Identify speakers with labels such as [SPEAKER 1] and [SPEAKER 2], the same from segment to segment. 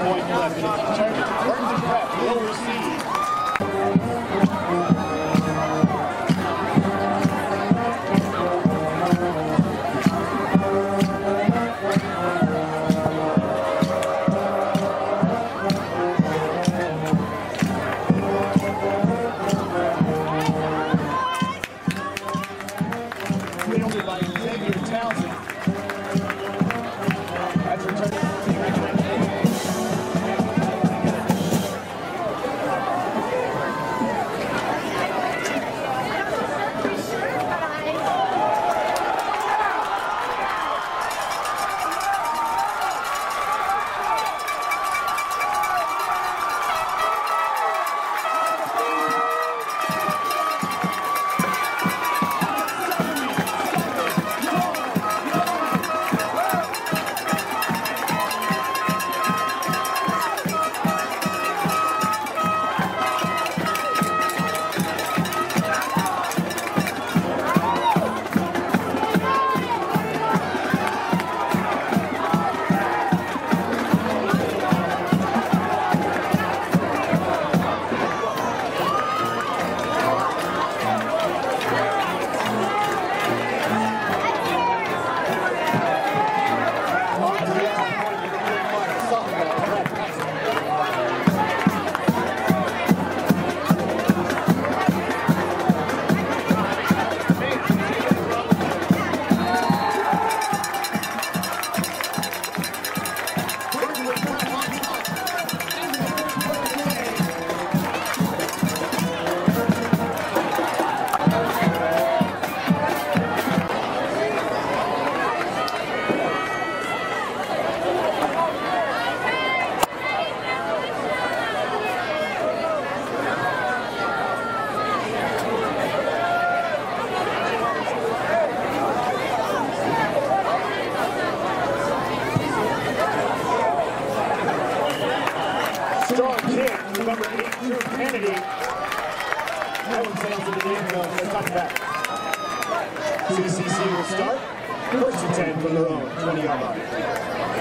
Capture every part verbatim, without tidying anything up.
[SPEAKER 1] point left. Burns and Prep will receive. Fielded by Xavier Townsend. That's returned. Strong kick, number eight, Drew Kennedy. That one sails into the end zone for a touchback. C C C will start. First and ten from their own twenty-yard line.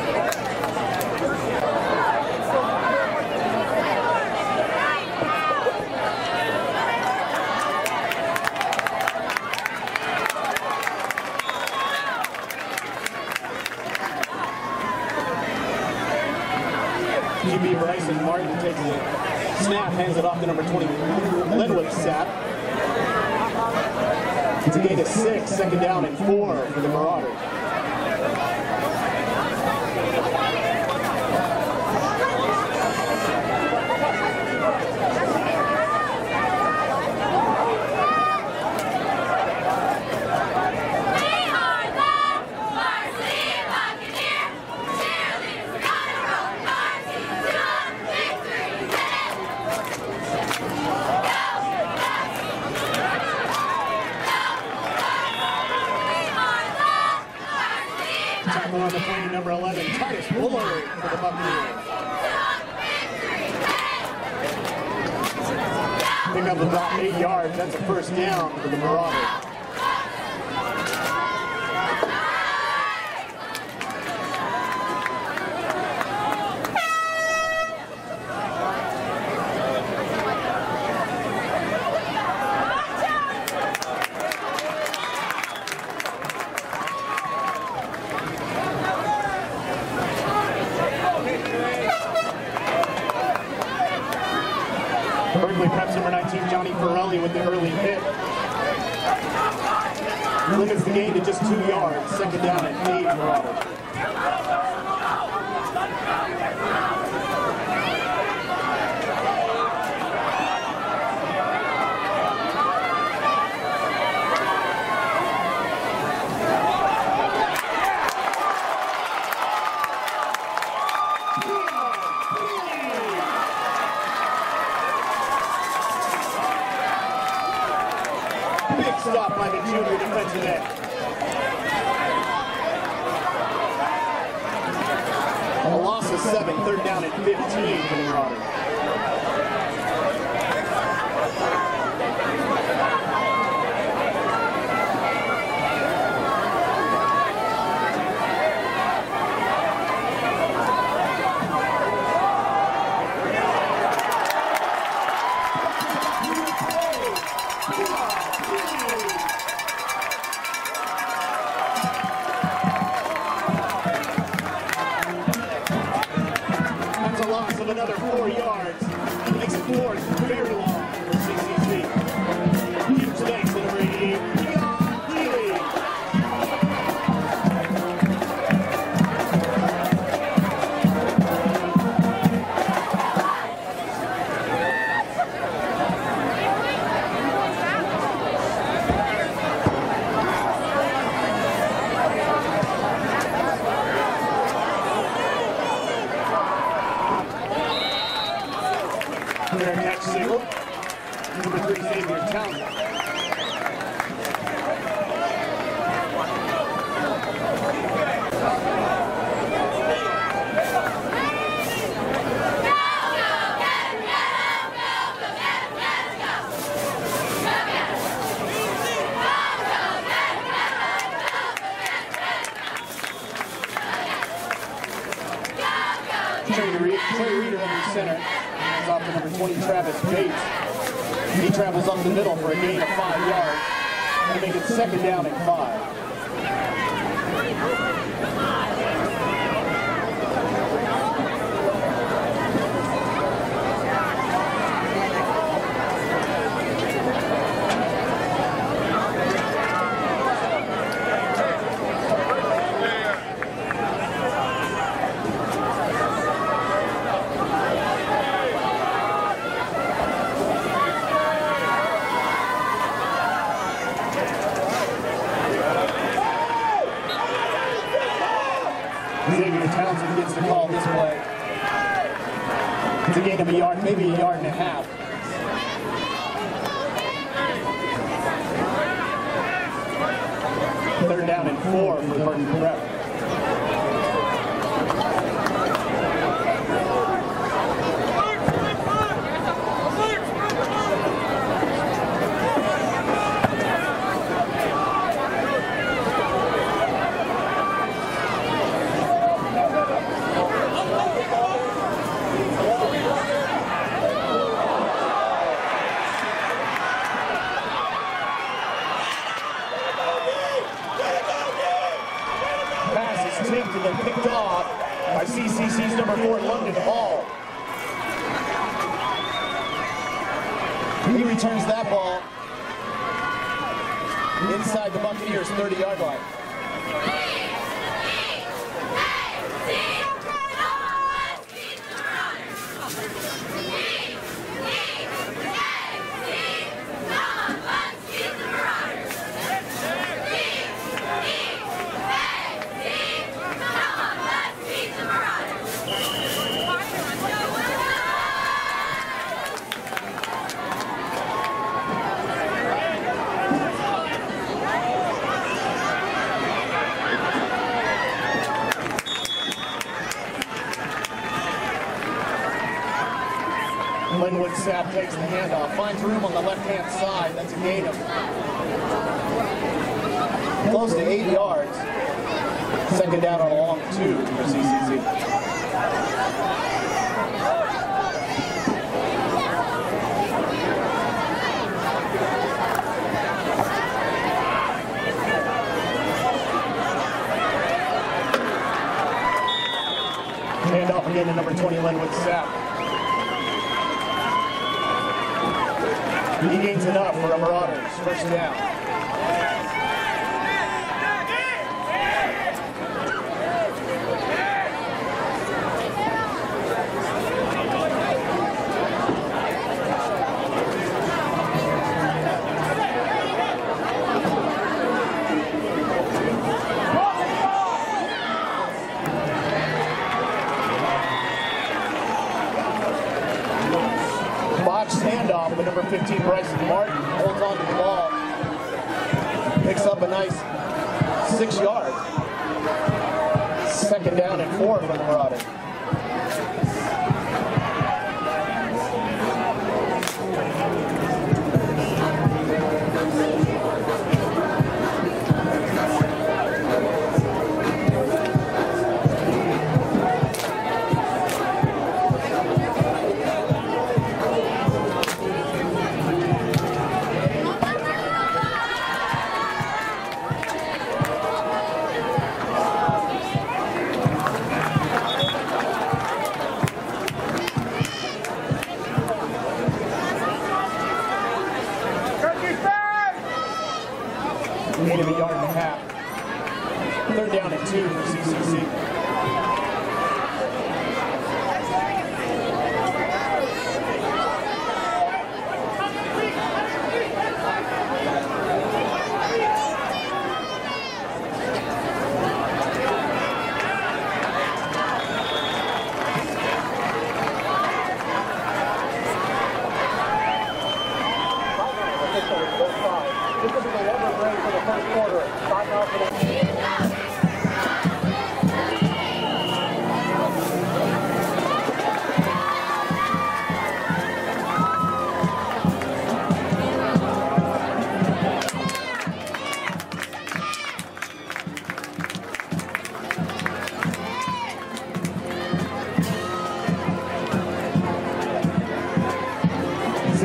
[SPEAKER 1] Q B Bryson Martin takes a snap, hands it off to number twenty, Linwood Sapp. It's a gain of six, second down and four for the Marauders. Tackle on the plane, number eleven, Titus Bullard for the Buccaneers. Pick up about eight yards. That's a first down for the Marauders. Berkeley Preps number nineteen, Johnny Pirelli with the early hit. Limits the gain to just two yards. Second down and eight, Marauders. Big stop by the junior defensive end. A loss of seven, third down and fifteen for the Marauders. of another four yards. Makes it fourth, very long for C C C. Huge thanks to number eighty-eight, Leon Healy. Their catch single, number three, Xavier Townsend. Trey Reeder under center. Off to number twenty, Travis Bates. He travels up the middle for a gain of five yards to make it second down and five. Xavier Townsend gets the call this play. It's a gain of a yard, maybe a yard and a half. Third down and four for Burton Prep. Tipped and then picked off by C C C's number four, London Hall. He returns that ball inside the Buccaneers' thirty-yard line. Linwood Sapp takes the handoff, finds room on the left-hand side. That's a gain of close to eight yards. Second down on a long two for C C C. Handoff again to number twenty, Linwood Sapp. He gains enough for a Marauders. First down. Handoff with number fifteen, Bryson Martin, holds on to the ball, picks up a nice six yards. Second down and four for the Marauders.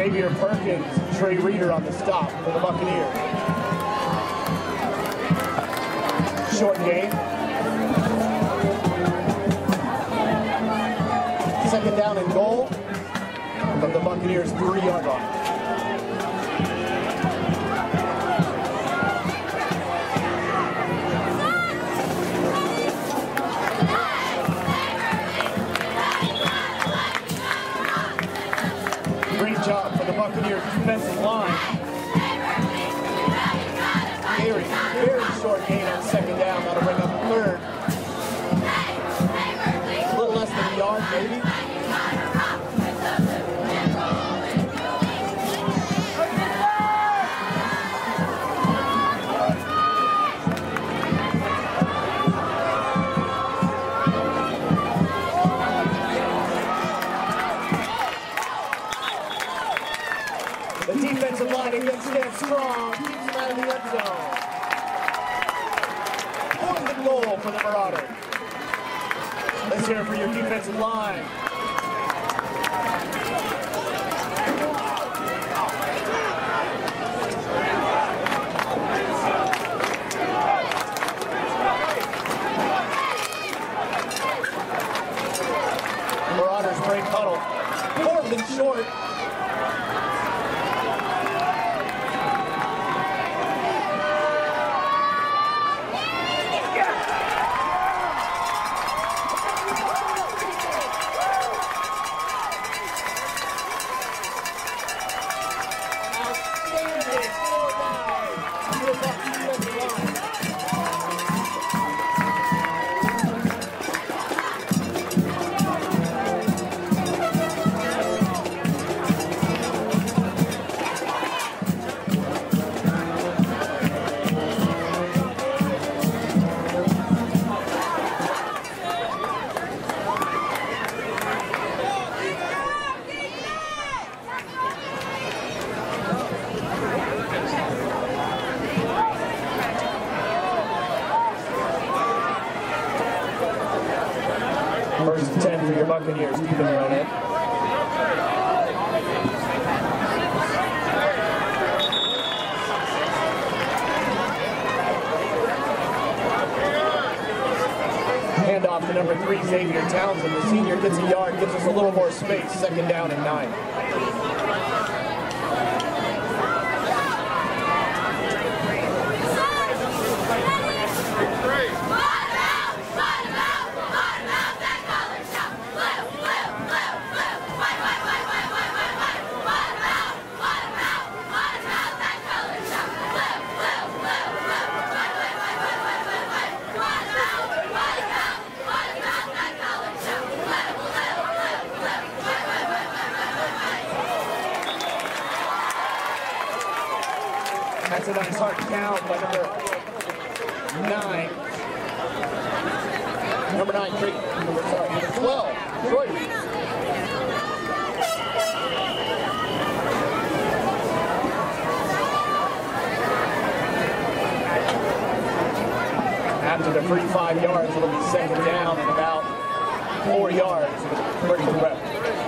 [SPEAKER 1] Xavier Perkins, Trey Reeder on the stop for the Buccaneers. Short game. Second down and goal from the Buccaneers' three-yard line. Great job for the Buccaneers defensive line. Very, very short gain on second down. That'll bring up third. A little less than a yard, maybe. The defensive line again stands strong, keeps them out of the end zone. Fourth and goal for the Marauders. Let's hear it for your defensive line. Marauders break huddle. Fourth and short. First and ten for your Buccaneers, keeping their own end. Hand off to number three, Xavier Townsend. The senior gets a yard, gives us a little more space. Second down and nine. That's a nice hard count by number nine. Number nine, Trey. Number, sorry, number twelve, Troy. After the free five yards, it'll be second down and about four yards. Pretty correct.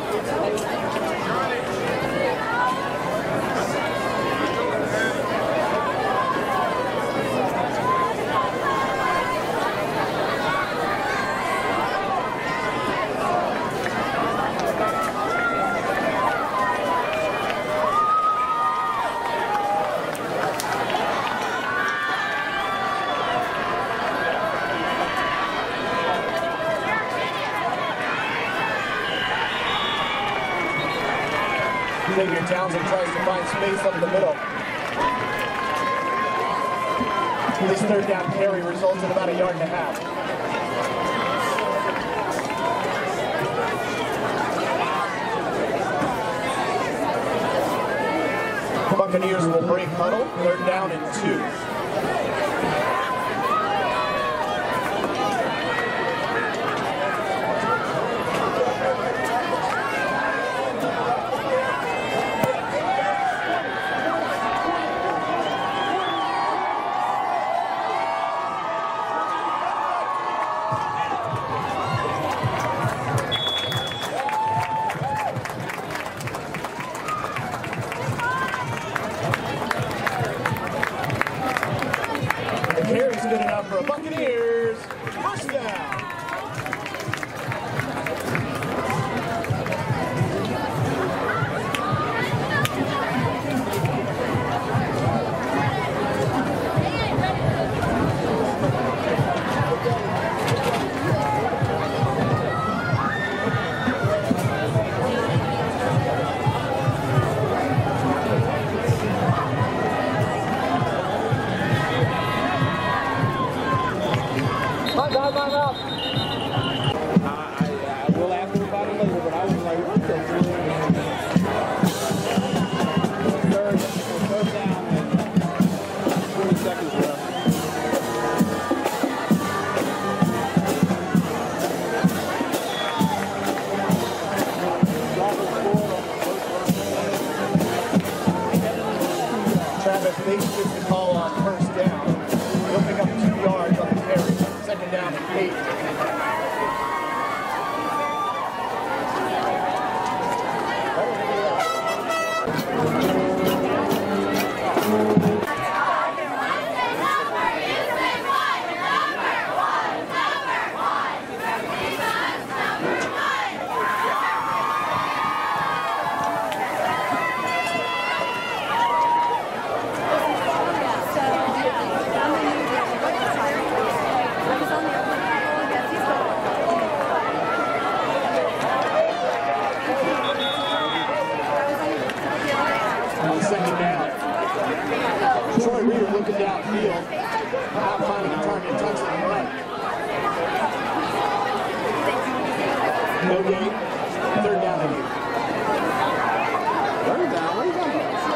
[SPEAKER 1] Xavier Townsend tries to find space up the middle. This third down carry results in about a yard and a half. The Buccaneers will break huddle, third down and two. Travis Bates gets the call on first down. He'll pick up two yards on the carry. Second down and eight. Second down. Troy Reader looking downfield, not finding a target, touchdown right. No gain. Third down and eight. Third down. What are you talking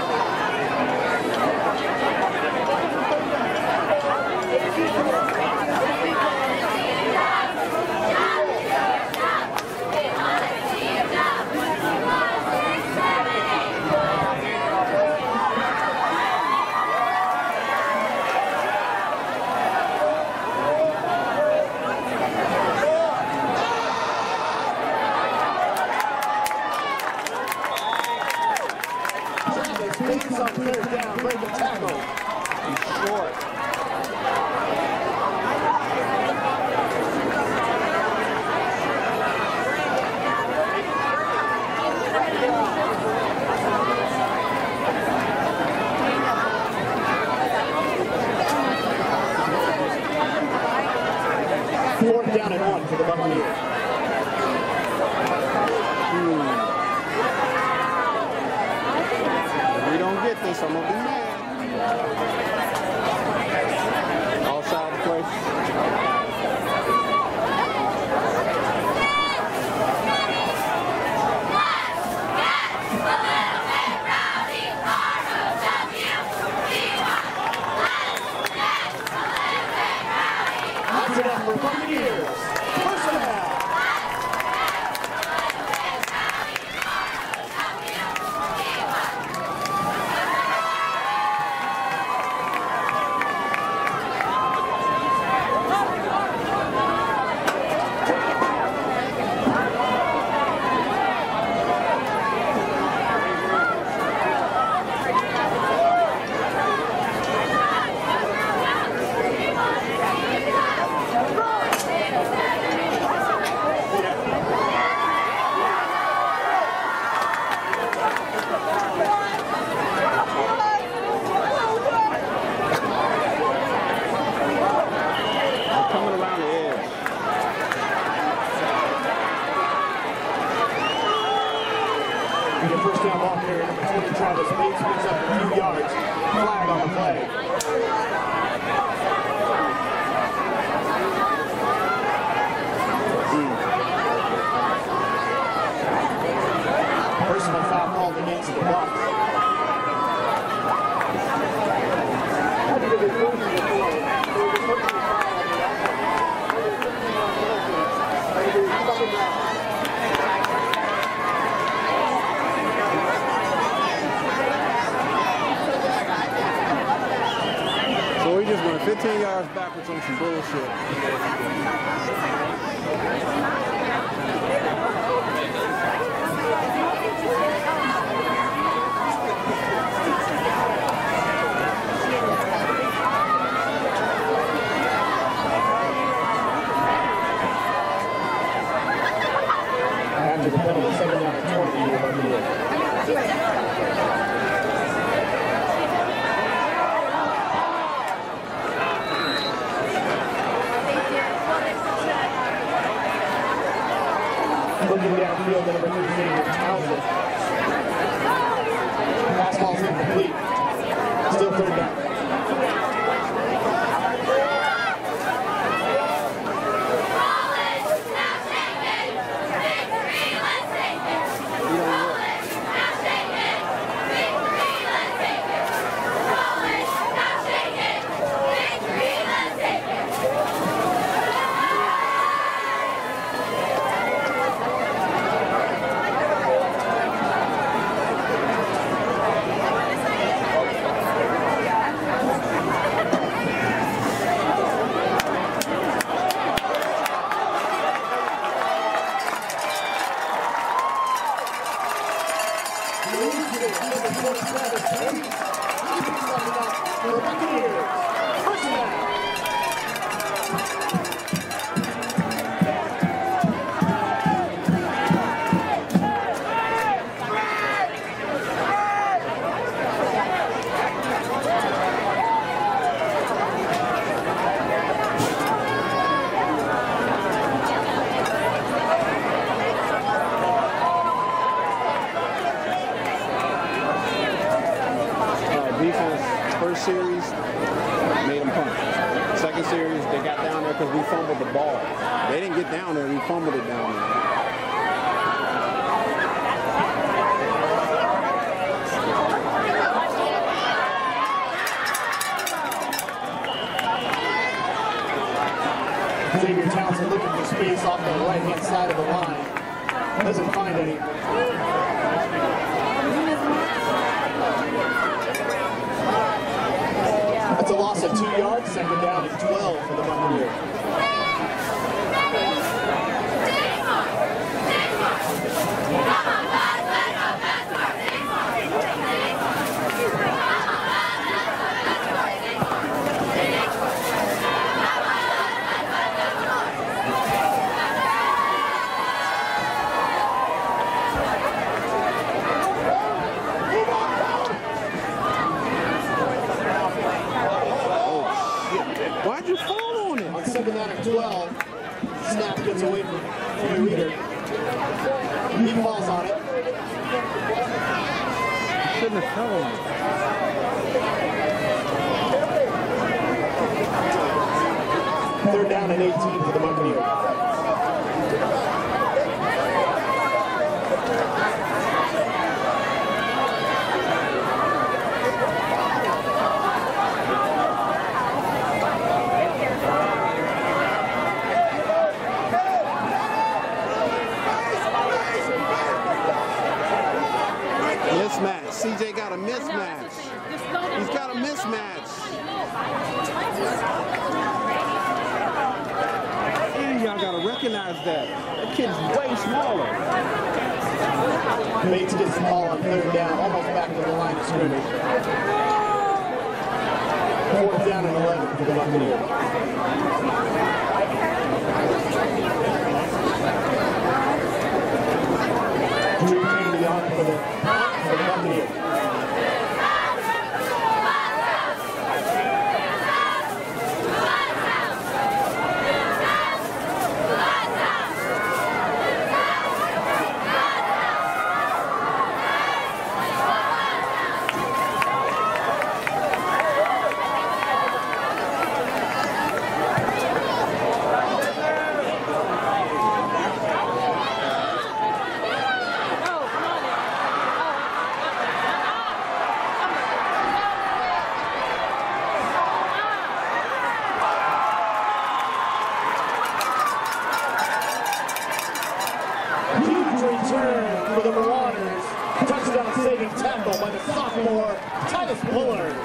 [SPEAKER 1] Bates on third down, break the tackle. He's short. Fourth down and one for the Buccaneers.
[SPEAKER 2] Get this, I'm gonna be mad. All side of the place.
[SPEAKER 1] That's enough for Buccaneers. First down. The first down ball carrier, number twenty, Travis Bates, picks up a few yards. Flag on the play. Personal foul called against the Bucs.
[SPEAKER 2] So we just went fifteen yards backwards on some bullshit.
[SPEAKER 1] After the penalty, second down and twenty. Looking downfield, number thirteen, Townsend. Pass ball's incomplete. Still third down.
[SPEAKER 2] You
[SPEAKER 1] Number twenty-seven, Tate. He's coming up for the Buccaneers. First down.
[SPEAKER 2] Series made them punt. Second series, they got down there because we fumbled the ball. They didn't get down there, we fumbled it down there.
[SPEAKER 1] Xavier Townsend looking for space off the right-hand side of the line. Doesn't find any. That's a loss of two yards, second down and twelve for the Buccaneers.
[SPEAKER 2] Why'd you fall on it?
[SPEAKER 1] On second down and twelve, snap gets away from the leader. He falls on it.
[SPEAKER 2] Shouldn't have fell on it.
[SPEAKER 1] Third down and eighteen for the Buccaneers.
[SPEAKER 2] Mismatch. C J got a mismatch. He's got a mismatch. And y'all gotta recognize that. That kid's way smaller.
[SPEAKER 1] Bates gets the ball on third down, almost back to the line of scrimmage. Fourth down and eleven for the Buccaneers. Drew Kennedy on for the, for the Buccaneers. Return for the Marauders. Touchdown saving tackle by the sophomore Titus Bullard.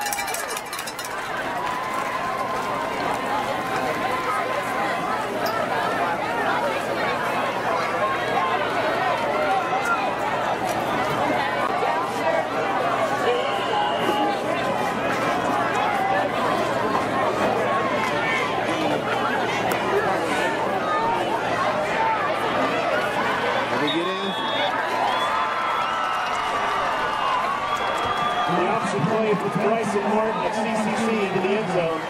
[SPEAKER 1] The option play with Bryson Martin at C C C into the end zone.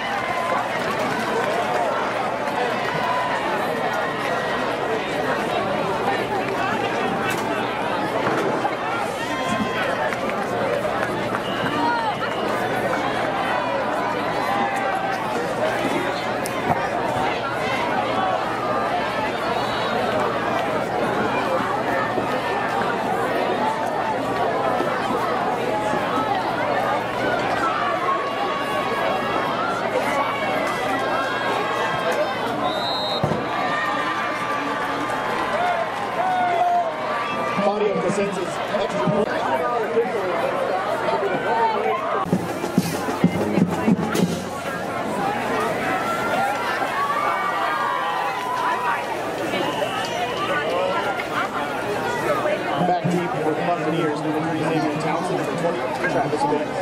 [SPEAKER 1] Audio consensus, extra point. Back team for the Buccaneers, number three, Xavier Townsend, number twenty, Travis Banks.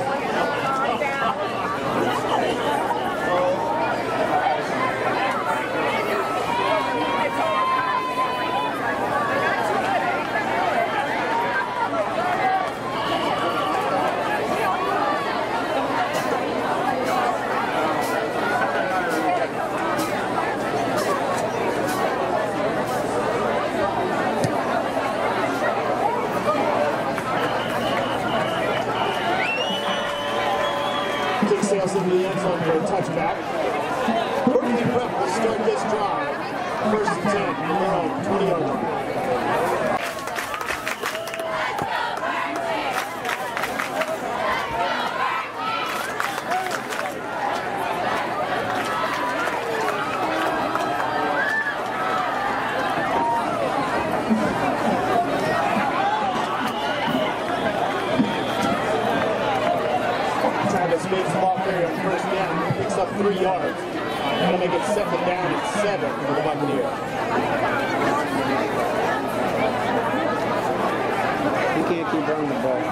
[SPEAKER 1] Kick sails into the end zone for a touchback. Berkeley Prep will start this drive. First and ten, from their own twenty-yard line. Travis makes the ball carrier on first down, picks up three yards. That'll make it second down and seven for the Buccaneers.
[SPEAKER 2] He can't keep running the ball.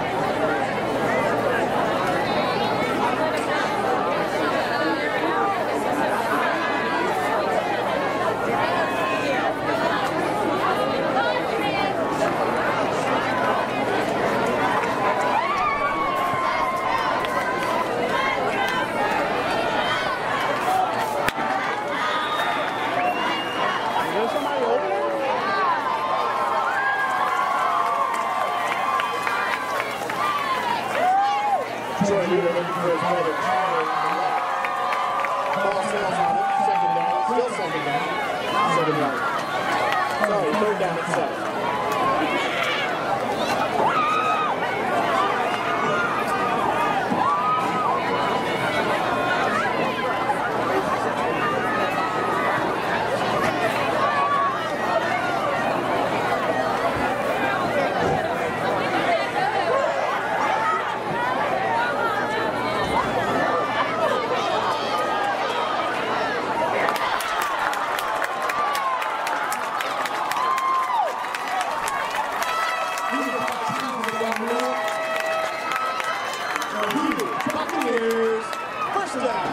[SPEAKER 1] Troy Weaver looking for his brother Tyler. Ball sails on it. Second down. Still second down. Seven yards. Sorry, third down at seven. Buccaneers, first down.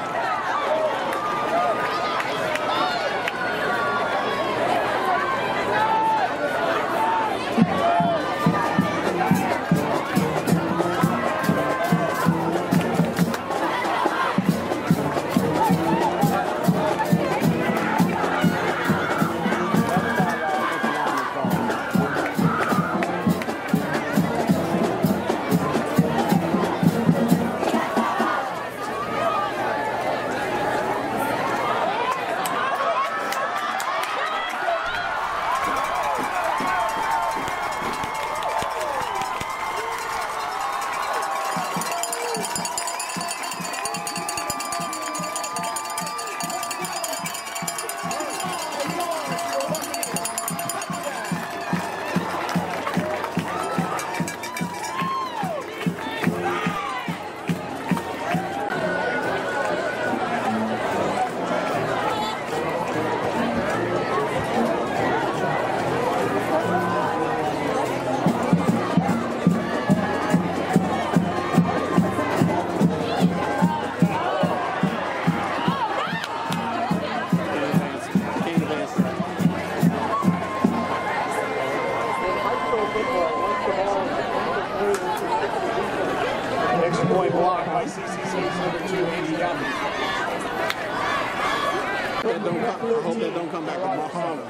[SPEAKER 1] Extra point block by C C C's number two, Andy Young.
[SPEAKER 2] That don't come, I hope that don't come back to Marcellus.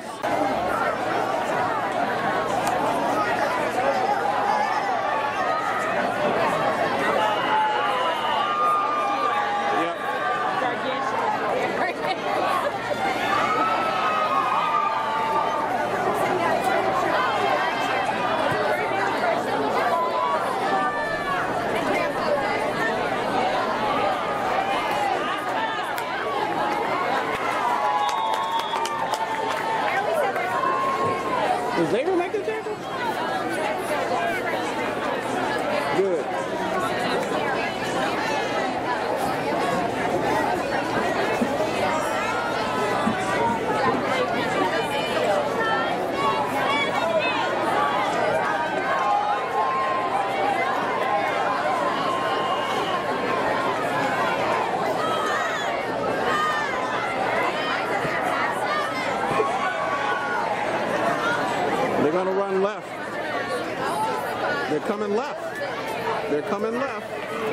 [SPEAKER 2] They're coming left. They're coming left.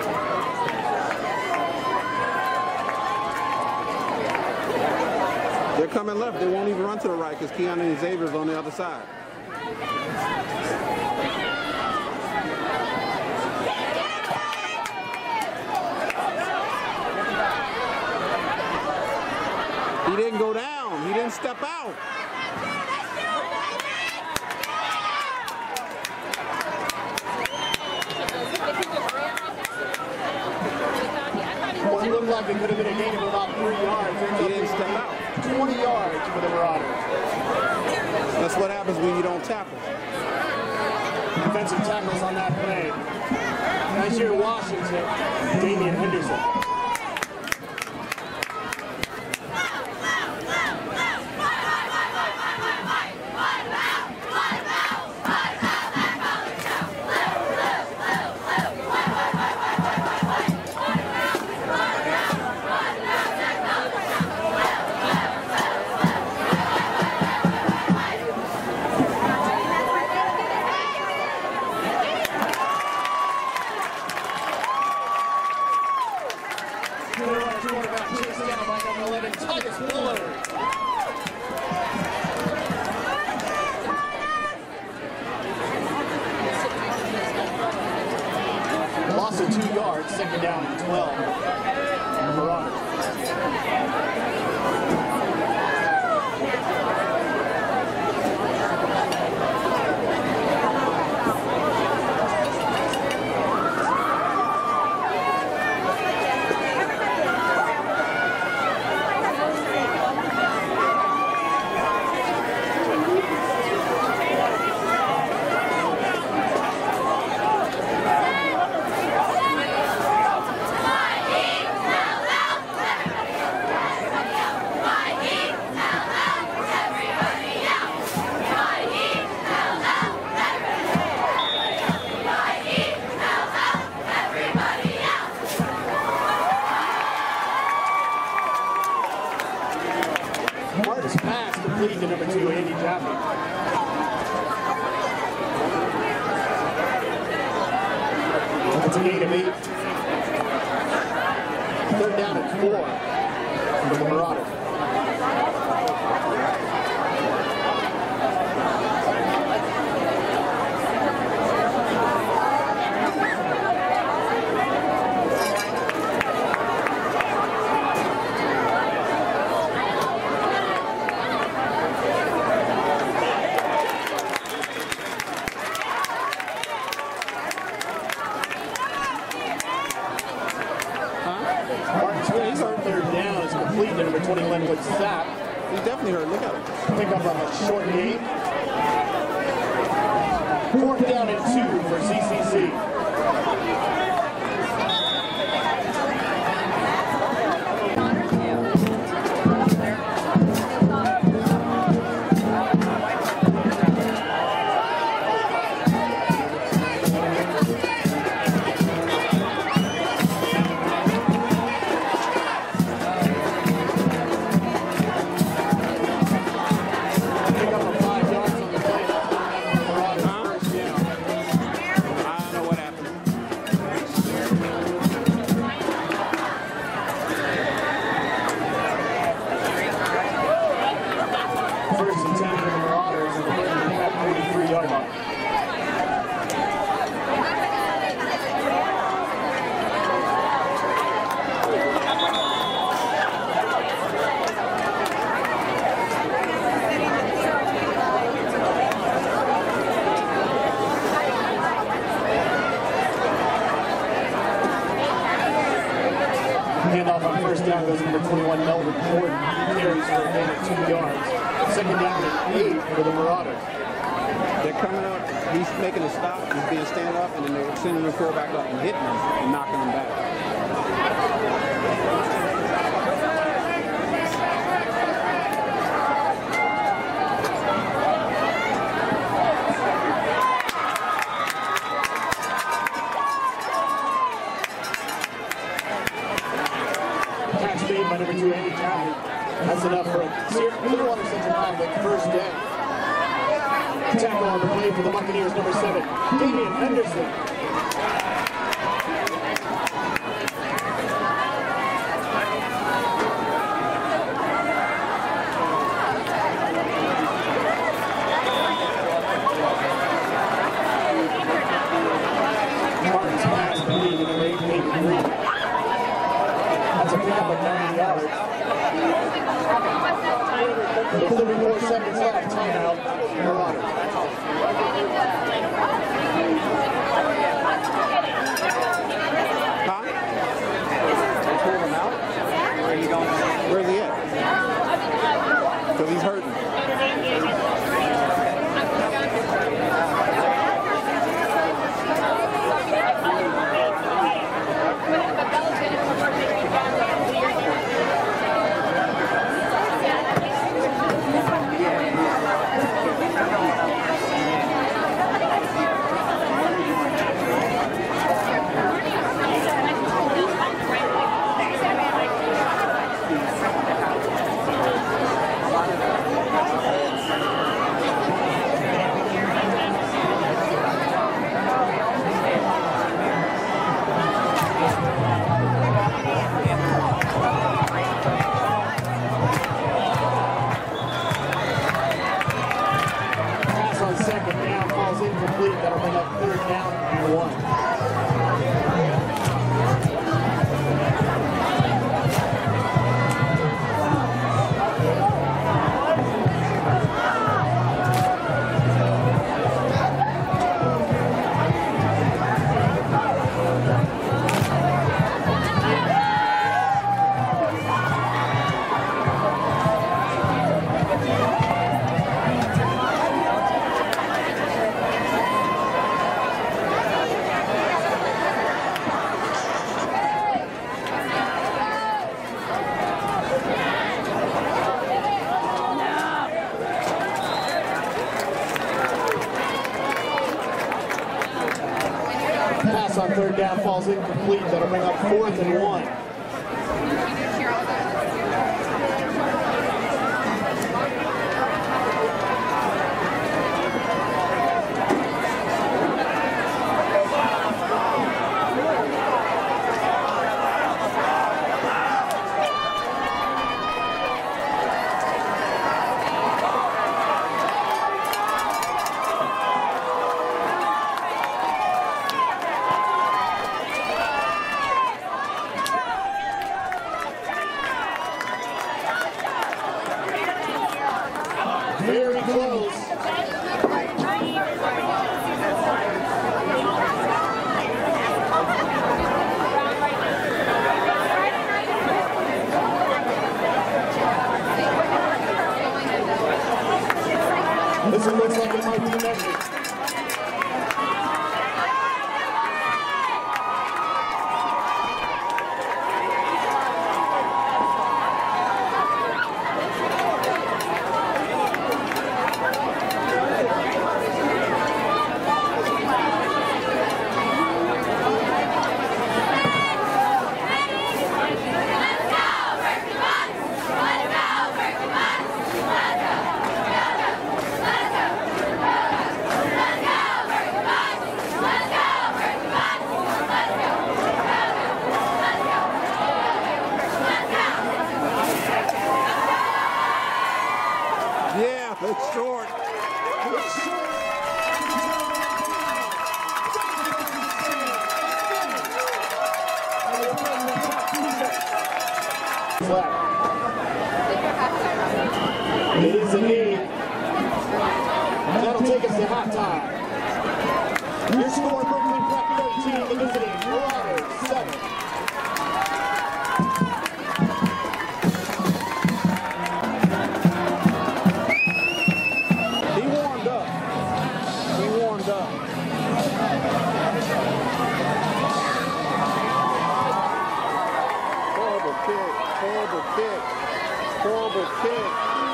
[SPEAKER 2] They're coming left. They won't even run to the right because Keon and Xavier's on the other side. He didn't go down. He didn't step out.
[SPEAKER 1] Well, it looked like it could have been a gain of about three yards.
[SPEAKER 2] He didn't step out.
[SPEAKER 1] twenty yards for the Marauders.
[SPEAKER 2] That's what happens when you don't tackle.
[SPEAKER 1] Defensive tackles on that play. Nigeria Washington, Damian Henderson. Loss of two yards, second down and twelve. The Marauders. Hardest pass complete to number two, Andy Jaffe. It's a gain of eight. Third down at four for the Marauders. Third down is complete to number twenty, Linwood Sapp.
[SPEAKER 2] He's definitely hurt. Look at him.
[SPEAKER 1] Pick up on a short game. Fourth down and two for C C C. Handoff on first down goes to number twenty-one, Melvin Gordon. He carries for a gain of two yards. Second down and eight for the Marauders.
[SPEAKER 2] They're coming up. He's making a stop. He's being stand up, and then they're sending the quarterback up and hitting him and knocking him back.
[SPEAKER 1] Catch made by number two, Andy Jaffe. That's enough for a Clearwater Central Conflict first down. Tackle on the play for the Buccaneers, number seven, Damian Henderson. Martin's pass complete to number eight, Peyton Green. That's a pickup of nine yards. With thirty-four seconds left, timeout, Marauders.
[SPEAKER 2] Huh? They pulled him out? Where are you going? Where's he at? Because he's hurting. That'll bring up third down and one. Pass on third down falls incomplete. That'll bring up fourth and one. Very close. This one looks like it might be measured. Yeah, it's short. It's short.
[SPEAKER 1] It is a knee. That'll take us to halftime. Your score, Brooklyn Prep thirteen, the visiting Marauders seven.
[SPEAKER 2] He warmed up. He warmed up. Horrible kick. Horrible kick. Horrible kick.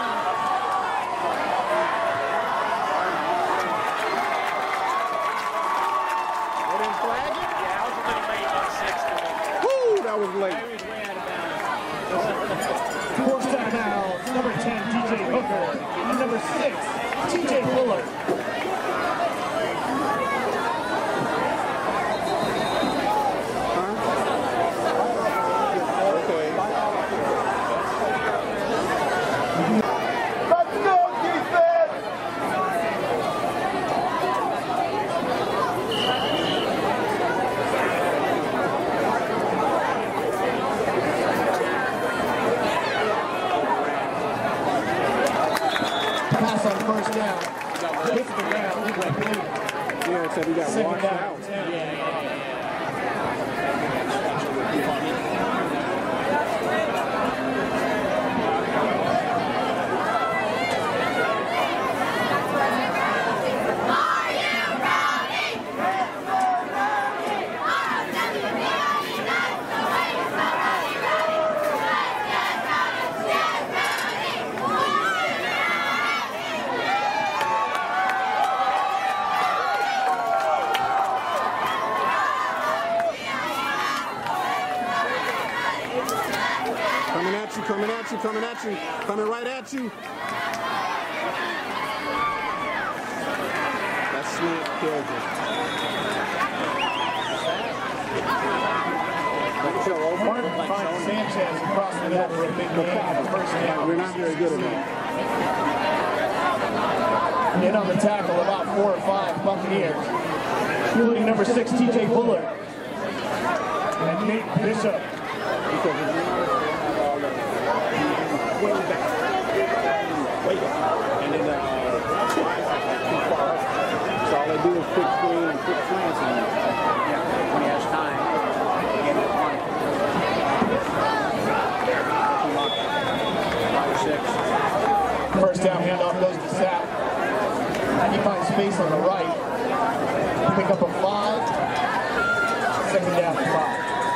[SPEAKER 2] They didn't flag it?
[SPEAKER 3] Yeah, I was a little late on six.
[SPEAKER 2] Woo, that was late.
[SPEAKER 3] I was way out of bounds.
[SPEAKER 1] Forced timeout, number ten, D J Hooker, and number six, T J Fuller. third down.
[SPEAKER 2] out.
[SPEAKER 3] Yeah, yeah, yeah.
[SPEAKER 2] Coming at you, coming at you, coming at you, coming right at you. That slant killed you.
[SPEAKER 1] Martin finds Sanchez across the net for a big game on the first down.
[SPEAKER 2] We're not very good at that.
[SPEAKER 1] In on the tackle, about four or five Buccaneers, including number six, T J Bullard, and Nate Bishop.
[SPEAKER 2] Because it's way back. Way back. And then uh, too far up. So all they do is quick screen and quick slants. And
[SPEAKER 3] Yeah, when he has time, he gets it on. Five or six.
[SPEAKER 1] First down handoff goes to Sapp. He finds space on the right. Pick up a five. Second down and five.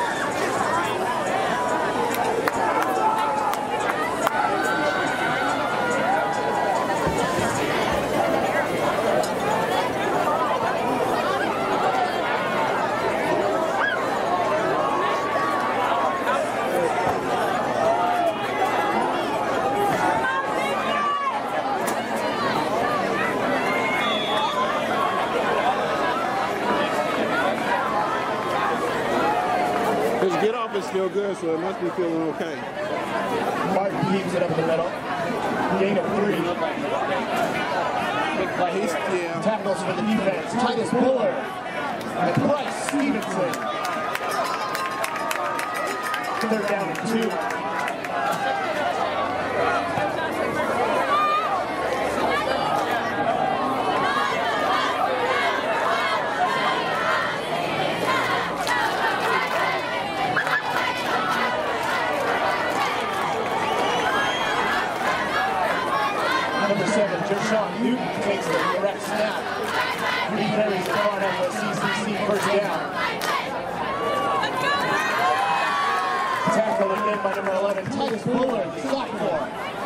[SPEAKER 2] his get off is still good, so it must be feeling okay.
[SPEAKER 1] Martin keeps it up the middle. Gain of three.
[SPEAKER 3] Big play.
[SPEAKER 2] He's, yeah.
[SPEAKER 1] Tackles for the defense. Titus Bullard and Bryce Stevenson. Third down and two. Number seven, Joshon Newton takes the direct snap. Three carries in front of the C C C first down. Tackle again by number eleven, Titus Bullard, the sophomore.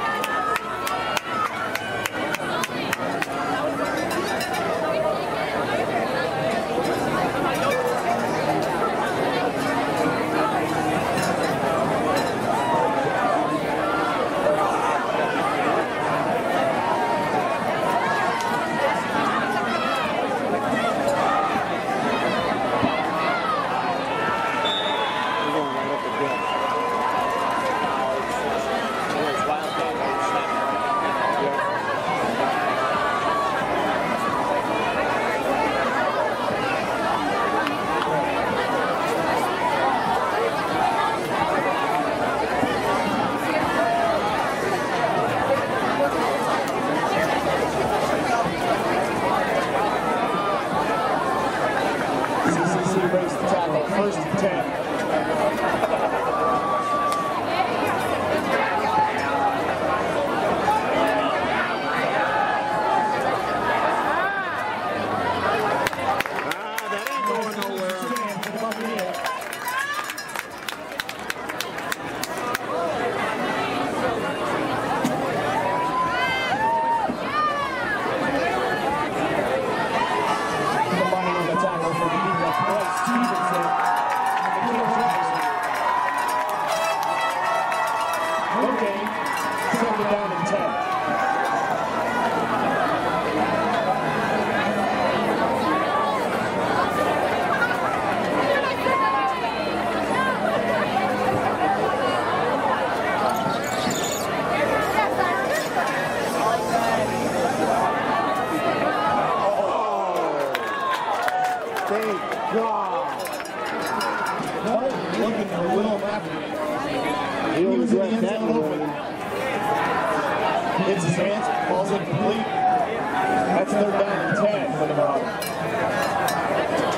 [SPEAKER 2] We're going right up the gut.
[SPEAKER 1] C C C breaks the tackle, first and ten.
[SPEAKER 2] Ah, that ain't going nowhere.
[SPEAKER 1] Stand for the Buccaneers. Combining on the tackle for the defense, Bryce Stevenson and Mikhail Jefferson. Okay, second down and ten.
[SPEAKER 2] Thank God.
[SPEAKER 1] Martin looking for Will Mafferty.
[SPEAKER 2] He
[SPEAKER 1] He
[SPEAKER 2] only
[SPEAKER 1] was in the
[SPEAKER 2] got
[SPEAKER 1] end
[SPEAKER 2] that
[SPEAKER 1] zone open.
[SPEAKER 2] one.
[SPEAKER 1] Hits his hands, falls incomplete. That's third down and ten for the Marauders.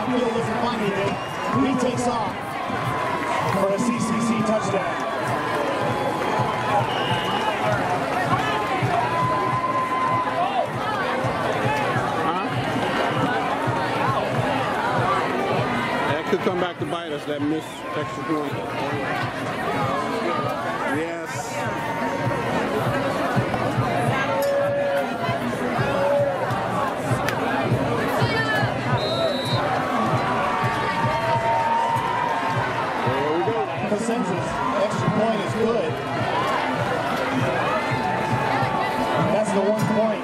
[SPEAKER 1] Copperfield doesn't find anything. He takes off for a C C C touchdown.
[SPEAKER 2] Could come back to bite us, that missed extra point. Yes. There we go.
[SPEAKER 1] Consensus. Extra point is good. That's the one point.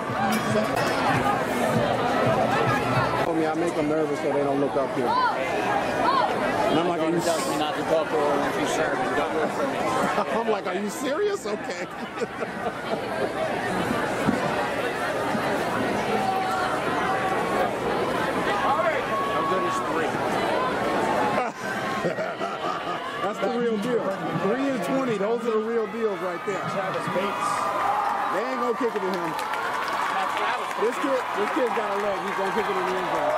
[SPEAKER 2] Told me I make them nervous so they don't look up here. And I'm like, are you
[SPEAKER 3] tells me not to talk to her when she's serving. Don't look for me.
[SPEAKER 2] I'm like, are you serious? Okay.
[SPEAKER 3] How good is three?
[SPEAKER 2] That's the real deal. Three and twenty, those are the real deals right there.
[SPEAKER 1] Travis Bates.
[SPEAKER 2] They ain't gonna kick it to him. This kid, this kid's got a leg. He's gonna kick it in the end zone.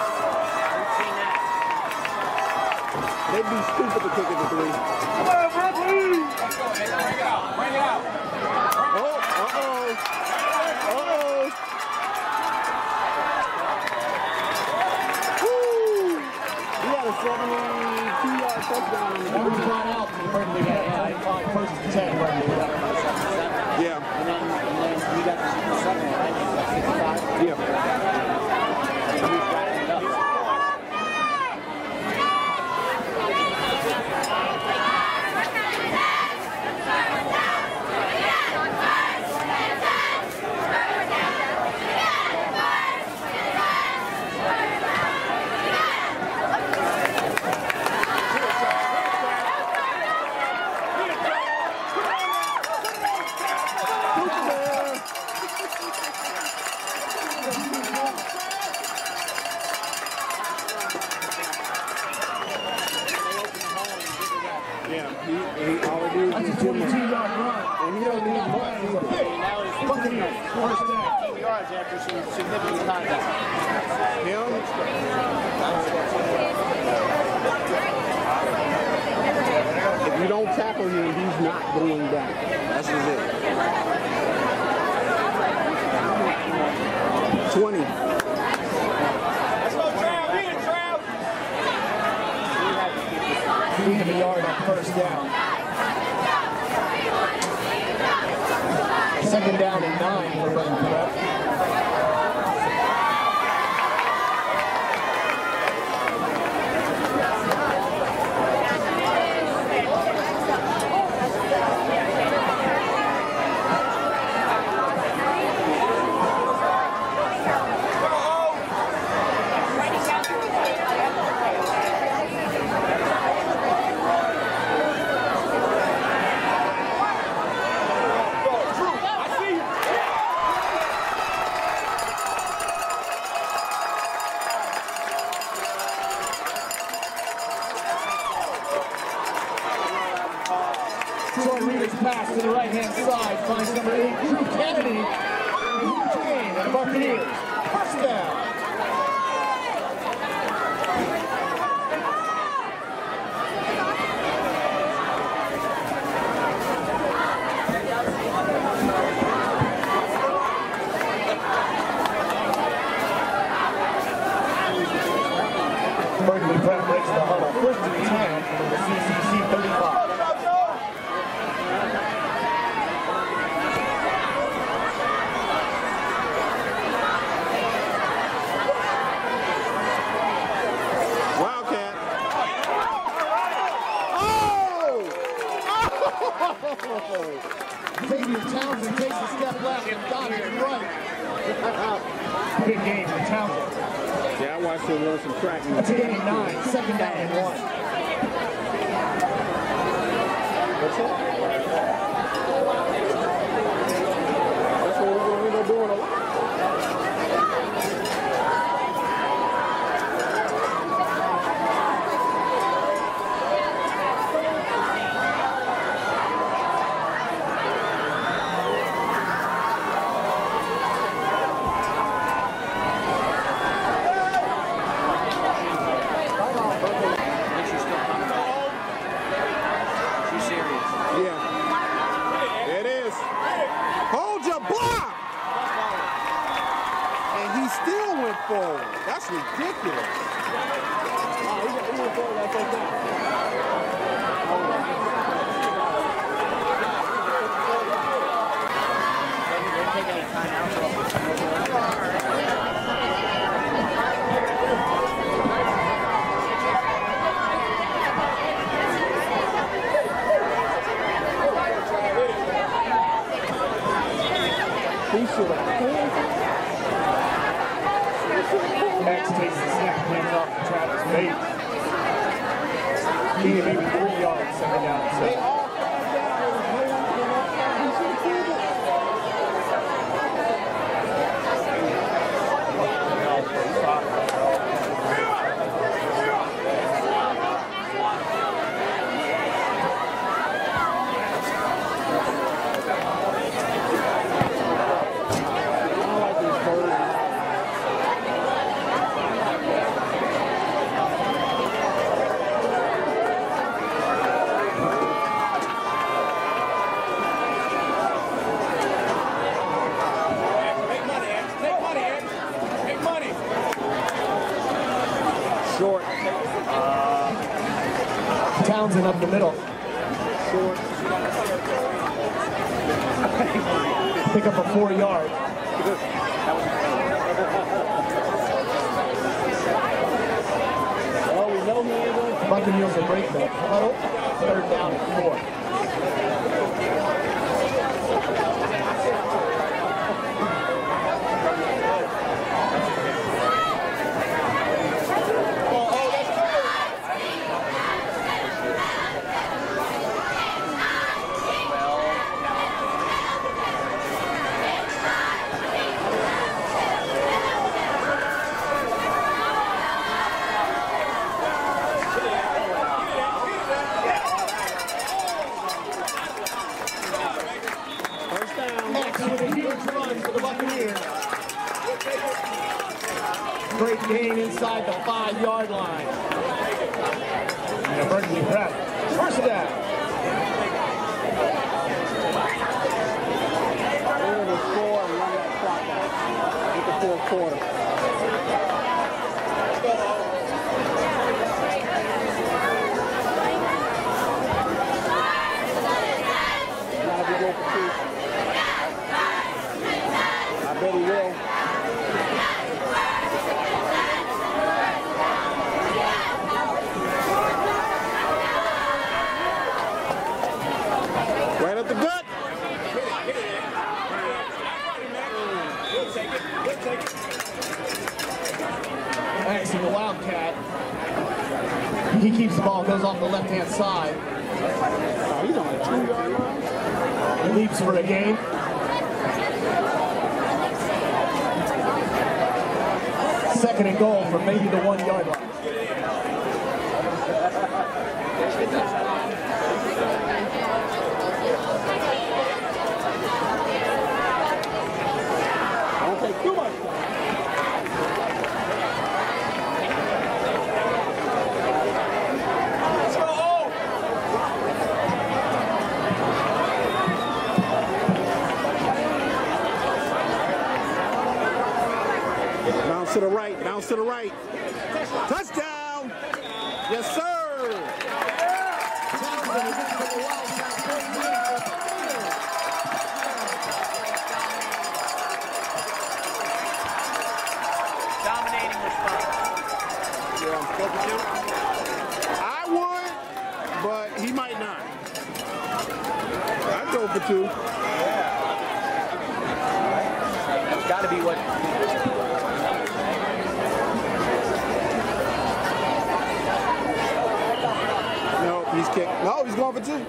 [SPEAKER 2] They'd be stupid to kick it to three.
[SPEAKER 3] Come on, Brooklyn! Bring it out. Bring it out.
[SPEAKER 2] Oh, uh-oh. Uh-oh. Woo! He had a seventy-two yard touchdown on the
[SPEAKER 1] That was brought out for the Berkeley game. I caught first and ten Berkeley.
[SPEAKER 2] Yeah.
[SPEAKER 3] And then, and then we got the second, right? fifty-five.
[SPEAKER 2] Yeah.
[SPEAKER 3] And we got it up. After some significant contact.
[SPEAKER 2] Him? If you don't tackle him, he's not going down. That's just it. twenty.
[SPEAKER 3] Let's go, Trav. Beat it, Trav.
[SPEAKER 1] Gain of a yard on first down. Second down and nine for Berkeley. Short reader's pass to the right-hand side finds number eight, Drew Kennedy. Huge gain of the Buccaneers. First down. Berkeley Prep breaks the huddle. First and ten from the C C C thirty-five. Xavier Townsend takes a step left and Donovan right. Big game for Townsend.
[SPEAKER 2] Yeah, I watched him run some track.
[SPEAKER 1] That's a gain of nine, second down and one.
[SPEAKER 2] What's that? That's what we're going to end up doing a lot. still went forward. That's ridiculous. Oh, he, he went forward that first down.
[SPEAKER 3] They're taking a timeout.
[SPEAKER 1] Max takes the snap, hands off to Travis Bates. He maybe three yards, second down. So. Townsend up the middle. Short. Pick up a four yard. Well, we know he is. Buccaneers will break the huddle. Third down and four. Great gain inside the five-yard line. And Berkeley Prep. First down.
[SPEAKER 2] We're going to score and run that clock out. Get the fourth quarter. Gotta be good for two. I bet he will. Right up the gut.
[SPEAKER 1] Maxing the Wildcat. He keeps the ball, goes off the left-hand side.
[SPEAKER 2] Oh, he's on a two-yard line.
[SPEAKER 1] Leaps for a gain. Second and goal from maybe the one-yard line.
[SPEAKER 2] Don't take too much time. Let's go! Bounce to the right, bounce to the right. Touchdown! Yes, sir!
[SPEAKER 3] Dominating response.
[SPEAKER 2] Yeah, I'm supposed to. I would, but he might not. I'd go for two.
[SPEAKER 3] That's got to be what.
[SPEAKER 2] No, he's kicked. No, he's going for two.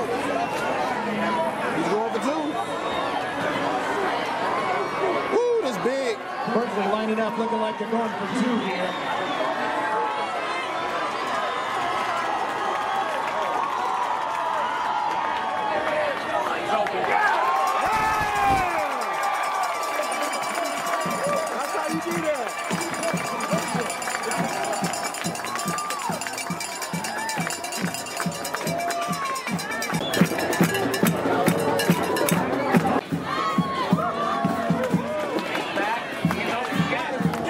[SPEAKER 2] He's going for two. Woo, that's big.
[SPEAKER 1] Berkeley lining up, looking like they're going for two here.
[SPEAKER 2] That's how you do that.
[SPEAKER 3] Back, you know, you got it.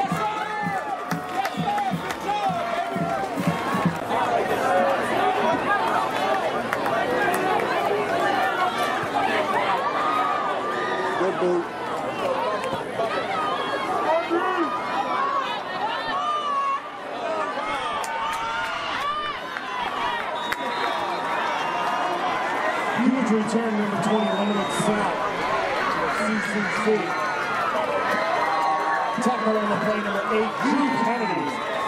[SPEAKER 1] Huge return, number twenty, Limited South. C C C. Tackle on the play, number eight, Drew Kennedy.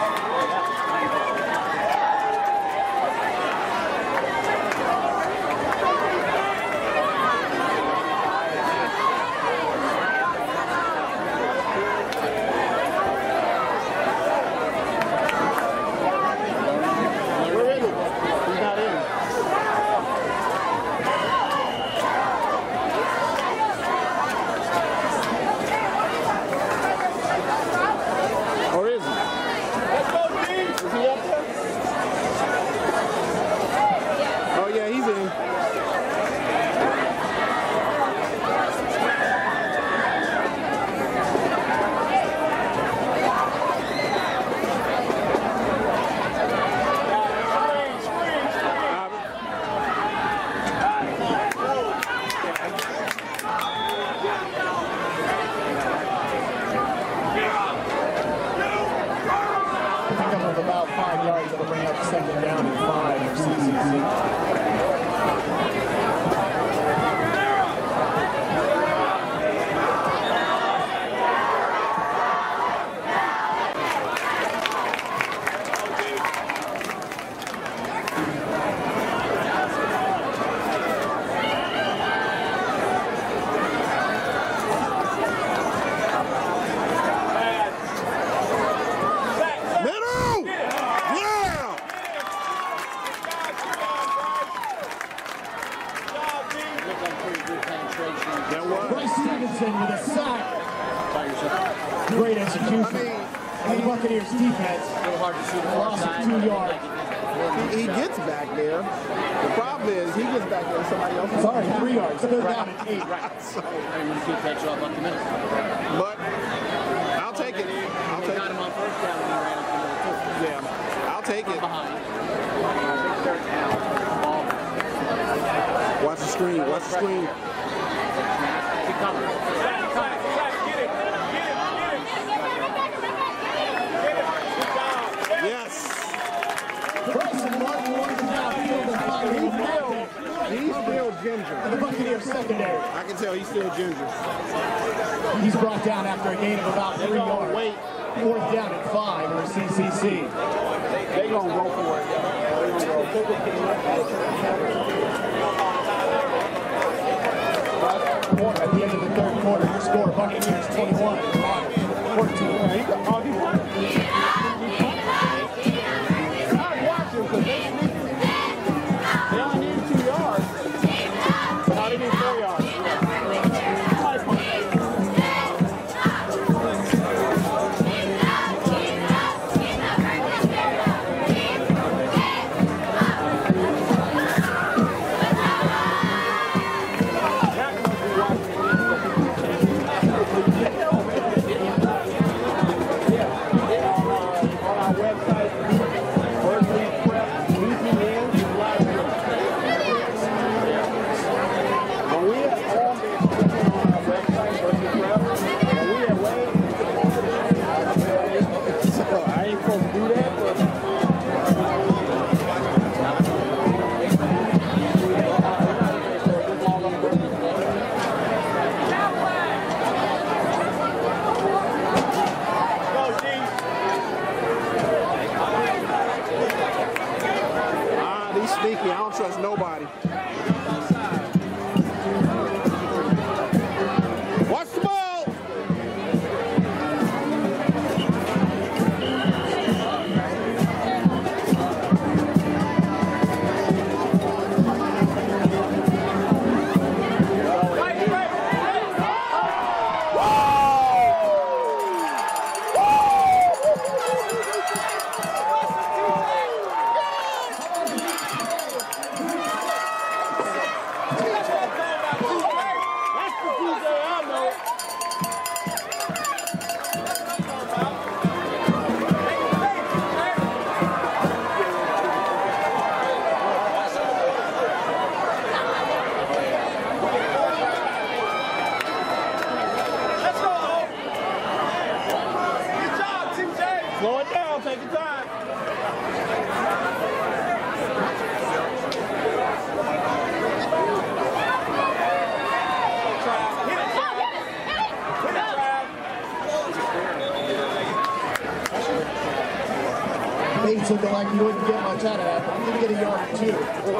[SPEAKER 1] About five yards, it'll bring up second down and five for C C C. With a sack. Great execution. I mean, and the Buccaneers defense lost two yards.
[SPEAKER 2] He, he gets back there. The problem is he gets back there and somebody else.
[SPEAKER 1] Sorry, three yards. So they're down at eight.
[SPEAKER 3] Right. So,
[SPEAKER 2] but I'll take it. I'll take
[SPEAKER 3] got him on first down when he ran up the middle too.
[SPEAKER 2] Yeah, I'll take it.
[SPEAKER 3] Behind.
[SPEAKER 2] Watch the screen. Watch the screen.
[SPEAKER 3] Keep coming.
[SPEAKER 2] Yes.
[SPEAKER 1] Bryson Martin wants to now field and fire.
[SPEAKER 2] He's still, he's still ginger.
[SPEAKER 1] And the Buccaneers secondary.
[SPEAKER 2] I can tell he's still ginger.
[SPEAKER 1] He's brought down after a gain of about three yards.
[SPEAKER 2] Wait.
[SPEAKER 1] Fourth down at five for C C C.
[SPEAKER 2] They're going to go for it. They're going to go.
[SPEAKER 1] At the end of the third quarter, your score, Buccaneers twenty-one, fourteen.
[SPEAKER 2] I'm watching because they they only need two yards. No, they need four yards. Sneaky, I don't trust nobody. Watch the ball!
[SPEAKER 1] Bates looking like he wouldn't get much out of that. I'm going to get a yard or two.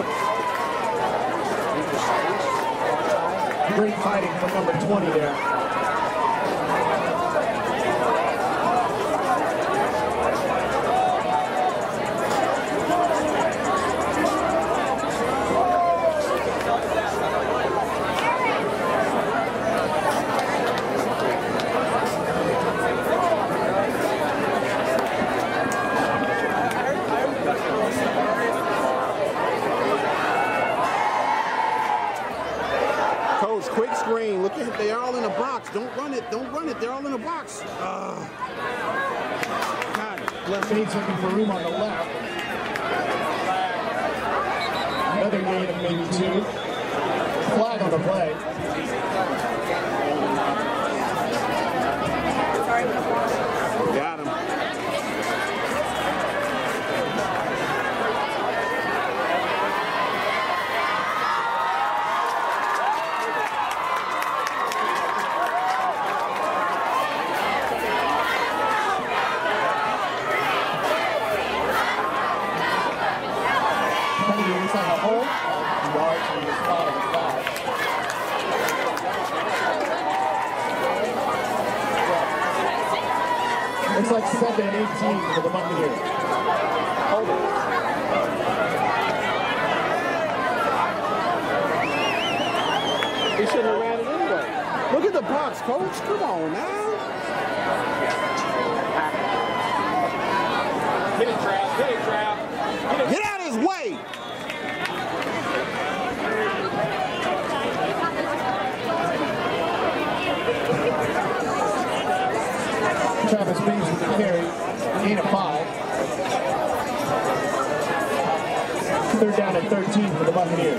[SPEAKER 1] Great fighting from number twenty there.
[SPEAKER 2] Quick screen. Look at it. They're all in a box. Don't run it. Don't run it. They're all in a box. Uh, God.
[SPEAKER 1] Left Bates looking for room on the left. Another gain of maybe two. Flag on the play.
[SPEAKER 2] Got him.
[SPEAKER 1] Looks like a hole. Yards from the spot of the flag. Looks like seven eighteen for the Buccaneers.
[SPEAKER 2] He shouldn't have ran it anyway. Look at the box, coach. Come on now.
[SPEAKER 3] Hit it, Trav. Hit it, Trav.
[SPEAKER 2] Get out of his way.
[SPEAKER 1] Travis Bates with the carry, gain of five. Third down at thirteen for the Buccaneers.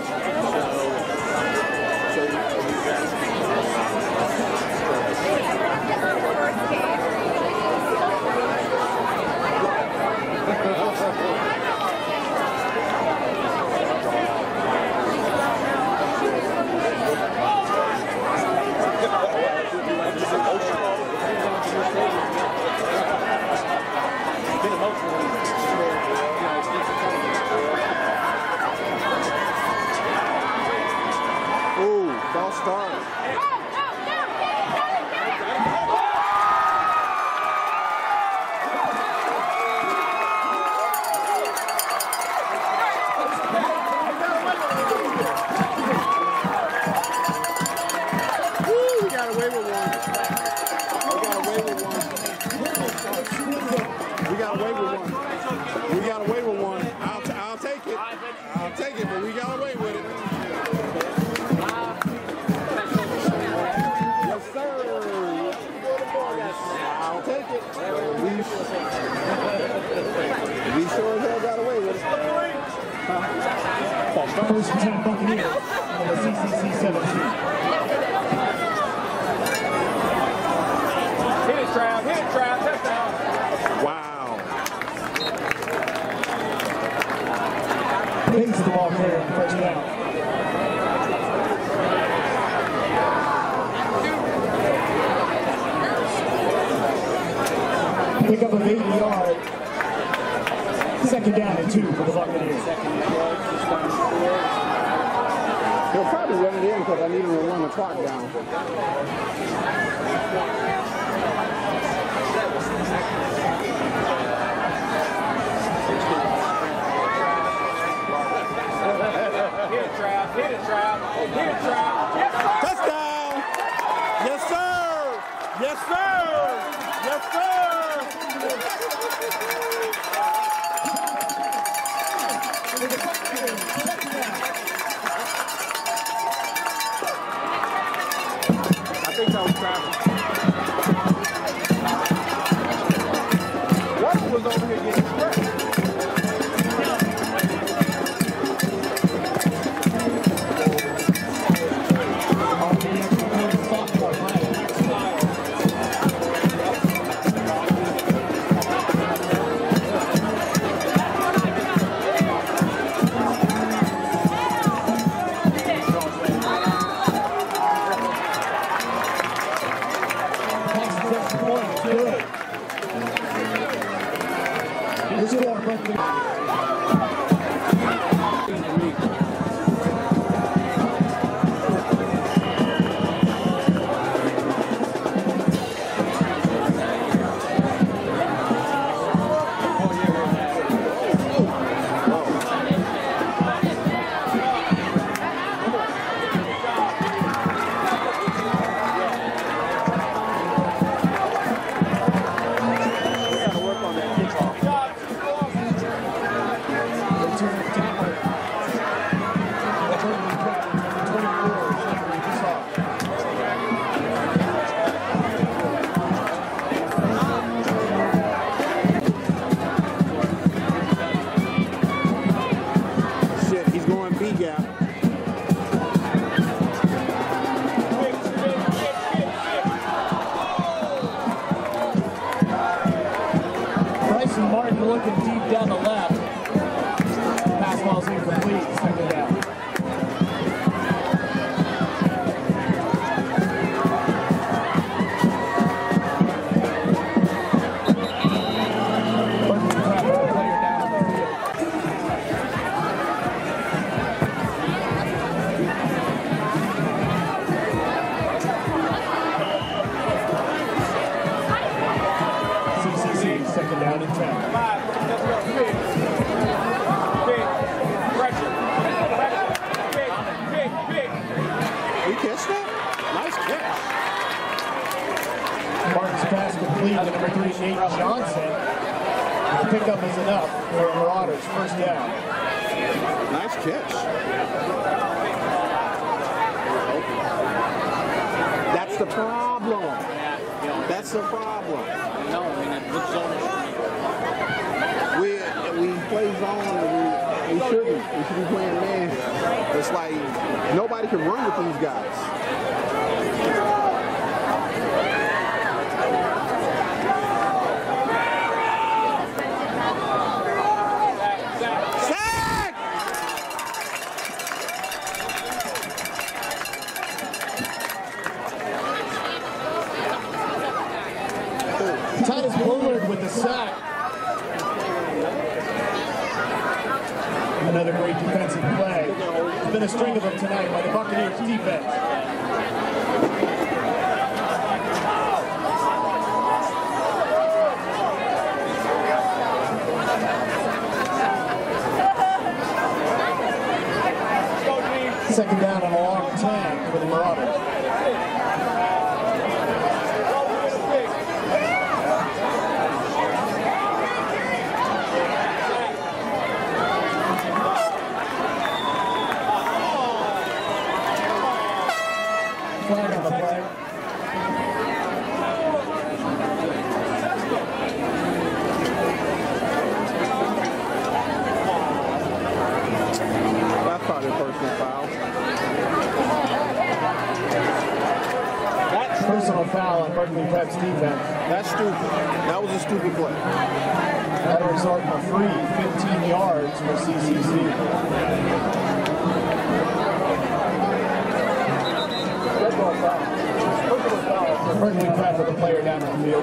[SPEAKER 2] Ooh, false start. Woo, we got away with one. We got away with one. We got away with one. We got away with one. I'll, t I'll take it. I'll take it, but we got away with it. Yes, sir. I'll take it. We, we sure as hell got away with it.
[SPEAKER 1] First and ten Buccaneers on the C C C seventeen.
[SPEAKER 3] Hit it, Trav. Hit it, Trav. Touchdown.
[SPEAKER 2] Wow.
[SPEAKER 1] Bates the ball carrier on first down. Pick up of eighty yards. Second down and two for the Buccaneers.
[SPEAKER 2] He'll probably run it in because I need him to run the clock down.
[SPEAKER 3] Hit it, Trav. Hit it, Trav. Hit it, Trav. Yes, sir.
[SPEAKER 2] Touchdown! Yes, sir! Yes, sir! Yes, sir! I think that was Travis.
[SPEAKER 1] The score, Berkeley.
[SPEAKER 3] Martin looking deep down the left. Pass ball's incomplete. Second down. Berkeley Prep with a player down on the field. C C C, second down and ten. Martin's pass complete to number three, Nate Johnson. The pickup is enough for Marauders. First down.
[SPEAKER 2] Nice catch. That's the problem. That's the problem.
[SPEAKER 3] No, I mean, it looks almost.
[SPEAKER 2] We we play zone and we, we shouldn't. We should be playing man. It's like nobody can run with these guys.
[SPEAKER 1] Titus Bullard with the sack. Another great defensive play. There's been a string of them tonight by the Buccaneers defense. Second down on a long ten for the Marauders. Flag on the play.
[SPEAKER 2] That's probably a personal foul.
[SPEAKER 1] That's personal foul on Berkeley Prep's defense.
[SPEAKER 2] That's stupid. That was a stupid play.
[SPEAKER 1] That'll result in a free fifteen yards for C C C. Berkeley Prep with a player down on the field.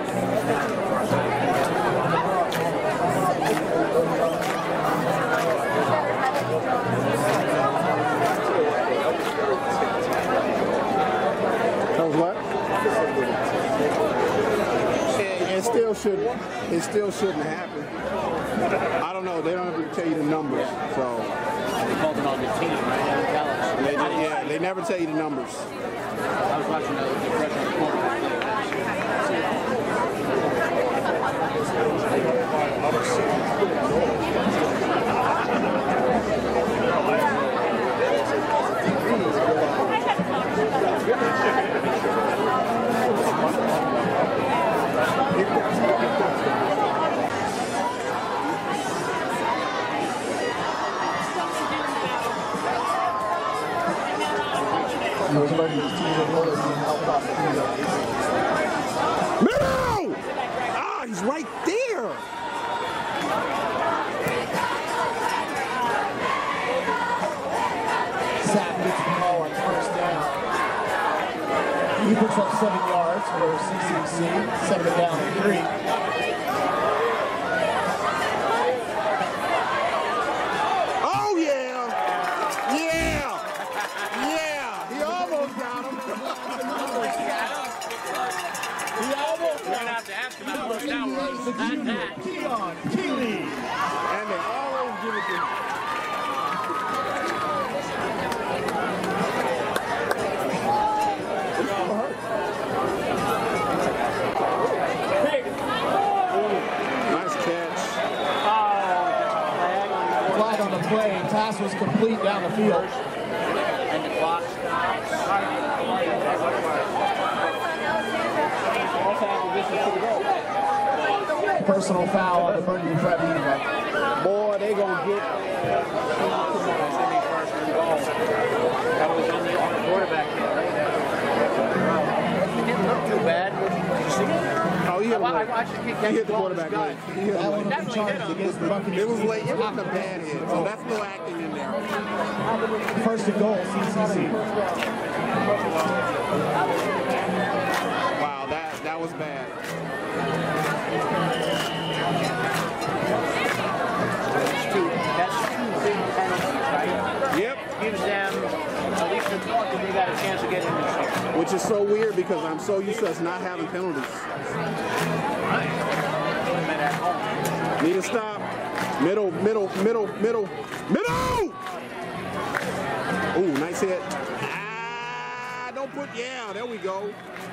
[SPEAKER 2] That was what? It, it still shouldn't. It still shouldn't happen. I don't know. They don't ever tell you the numbers, so.
[SPEAKER 3] They called it on the team, right?
[SPEAKER 2] They, yeah, they never tell you the numbers.
[SPEAKER 3] I was watching the freshman quarterback.
[SPEAKER 2] No! Ah, he's right there.
[SPEAKER 1] Sapp gets the ball on first down. He picks up seven yards for C C C. Second down and three.
[SPEAKER 3] Junior Keon Keeley.
[SPEAKER 2] And they always give it to him. Nice catch.
[SPEAKER 3] Flag on the play. Pass was complete down the field.
[SPEAKER 4] And the clock stops.
[SPEAKER 3] Personal foul on the Burnaby Prep Union.
[SPEAKER 2] Boy, they gonna get.
[SPEAKER 4] That was on the quarterback. It didn't look too bad.
[SPEAKER 2] Oh, he hit him
[SPEAKER 4] I
[SPEAKER 2] late.
[SPEAKER 4] watched him
[SPEAKER 2] He
[SPEAKER 4] kick
[SPEAKER 2] hit the
[SPEAKER 4] ball
[SPEAKER 2] quarterback
[SPEAKER 4] in
[SPEAKER 2] late.
[SPEAKER 4] his
[SPEAKER 2] He hit
[SPEAKER 3] That
[SPEAKER 2] him
[SPEAKER 3] one
[SPEAKER 2] late.
[SPEAKER 3] will be charged against the Buccaneers.
[SPEAKER 2] It was late. It wasn't a bad hit, so that's no acting in there.
[SPEAKER 3] First and goal, C C C.
[SPEAKER 2] Wow, that that was bad.
[SPEAKER 4] That's two, that's two big penalties, right?
[SPEAKER 2] Yep.
[SPEAKER 4] Gives them at least the thought that they got a chance to get in this year.
[SPEAKER 2] Which is so weird because I'm so used to us not having penalties. Need to stop. Middle, middle, middle, middle, middle! Ooh, nice hit. Ah, don't put, yeah, there we go.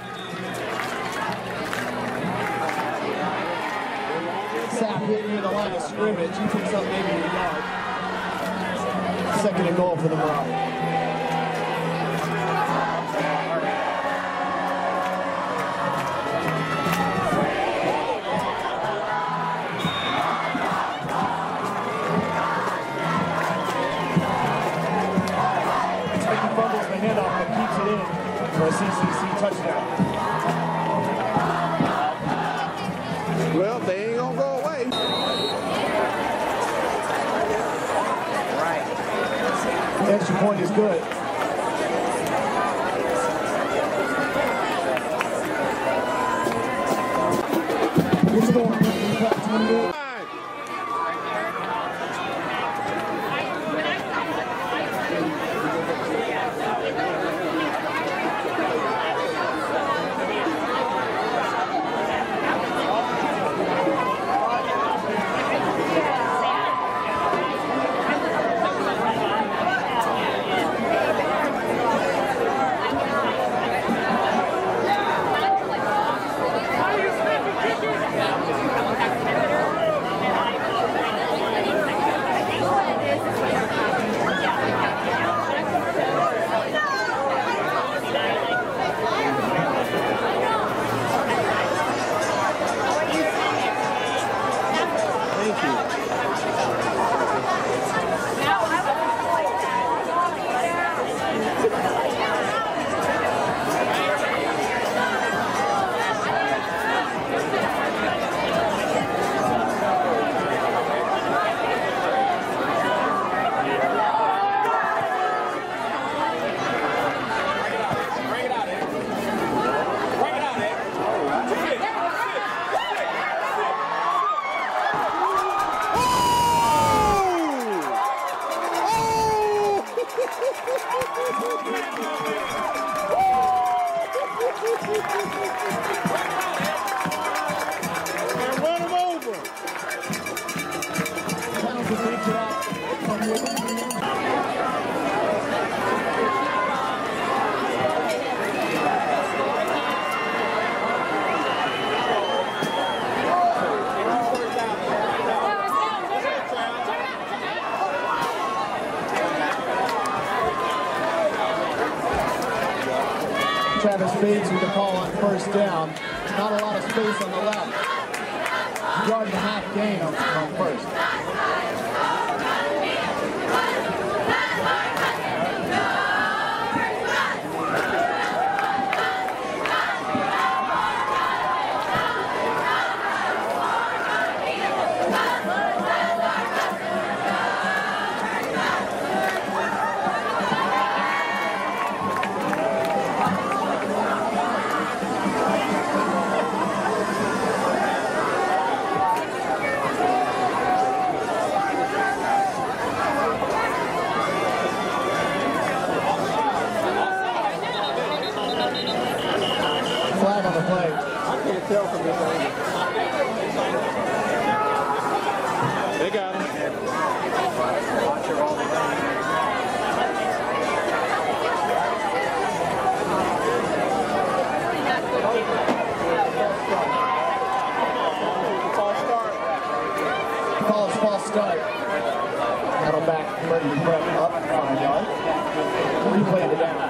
[SPEAKER 3] Sapp hit near the line of scrimmage. He picks up maybe a yard. Second and goal for the Marauders. Fumbles the handoff but keeps it in for a C C C touchdown.
[SPEAKER 2] Well, they ain't gonna go away.
[SPEAKER 4] Right.
[SPEAKER 3] The extra point is good. Good score. twenty-eight. Travis Bates with the call on first down. Not a lot of space on the left. Yard and a half gain on, on first. start. Battle back, ready to prep up, five yards. Replay the down.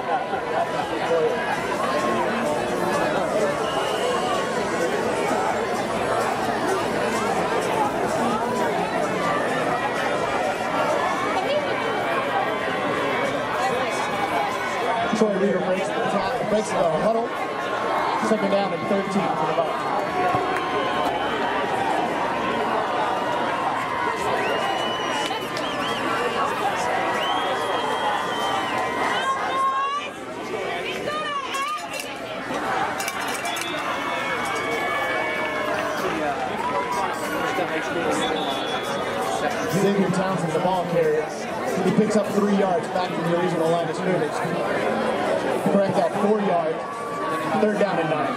[SPEAKER 3] Troy Reader breaks the top, breaks the huddle. Second down and thirteen for the Bucks. Xavier Townsend, the ball carrier. He picks up three yards back from the original line of scrimmage. Correct that four yards. Third down and nine.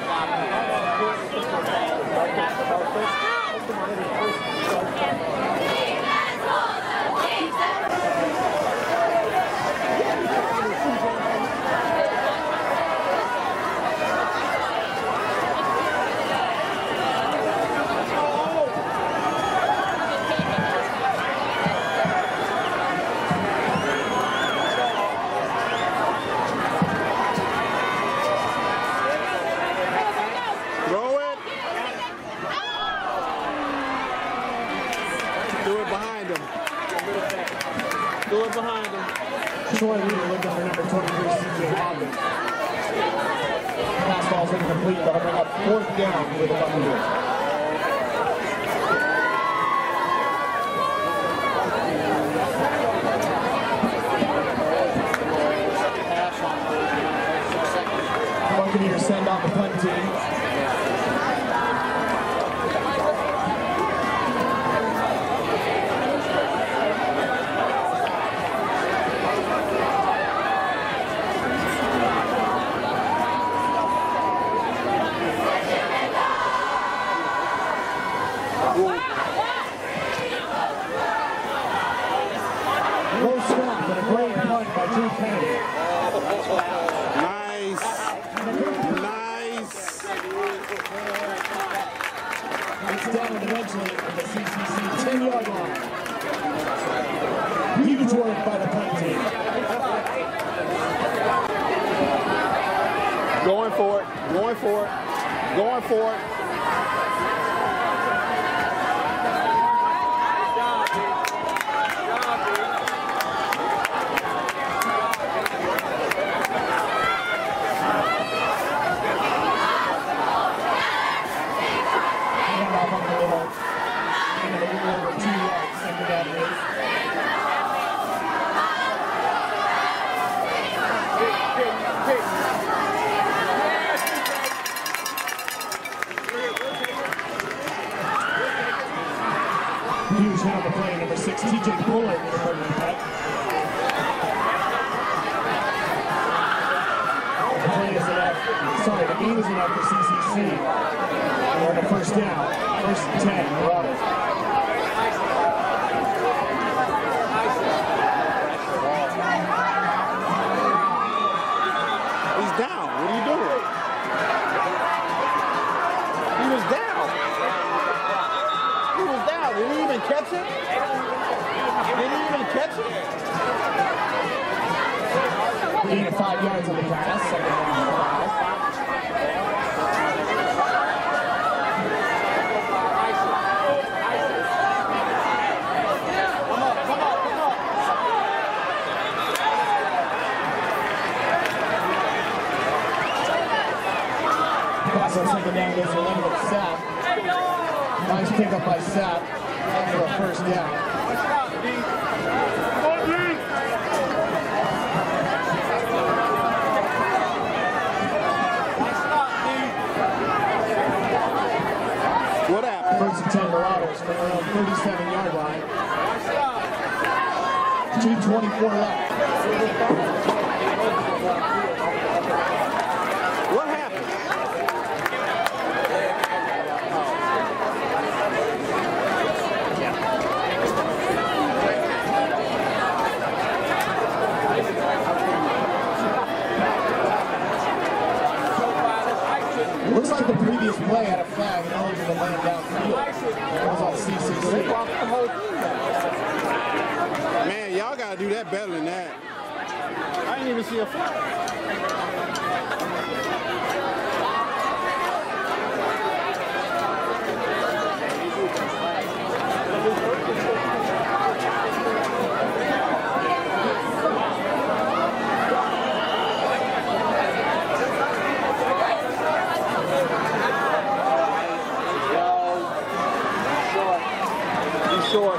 [SPEAKER 3] Troy Reader looking for number twenty-three, C J Hobbins. Pass ball's incomplete. That'll bring up fourth down with the Buccaneers. Buccaneers send off the punt team.
[SPEAKER 2] Going for it, going for it, going for it.
[SPEAKER 3] Huge hit on the play, number six, T J Bullock with a perfect cut. The play is enough, sorry, the game is enough for C C C. We're on the first down, first and ten, Marauders.
[SPEAKER 2] He's down, what are you doing? He was down. He was down, did he even catch it? Did he even catch it?
[SPEAKER 3] We need five yards on the pass, second down and five. So second down goes to Leonard Sapp. Nice pickup by Sapp for a first down.
[SPEAKER 2] What happened?
[SPEAKER 3] First and ten Marauders from their own thirty-seven yard line. two twenty-four left.
[SPEAKER 2] What happened?
[SPEAKER 3] Looks like the previous play had a flag and eligible to land downfield. That was on C C C.
[SPEAKER 2] They brought the whole thing back. gotta do that better than that.
[SPEAKER 5] I didn't even see a flag. Short.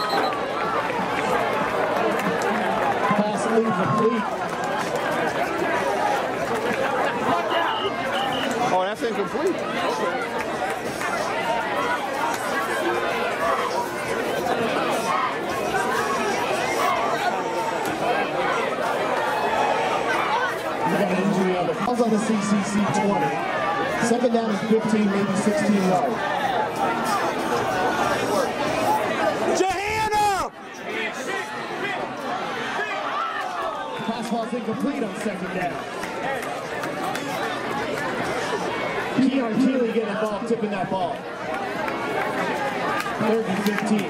[SPEAKER 3] Pass incomplete.
[SPEAKER 5] Oh, that's incomplete. Okay.
[SPEAKER 3] We got an injury on the calls on the C C C twenty. Second down and fifteen, maybe sixteen yards. Pass ball's incomplete on second down. Keon Keeley getting involved, tipping that ball. Third and fifteen.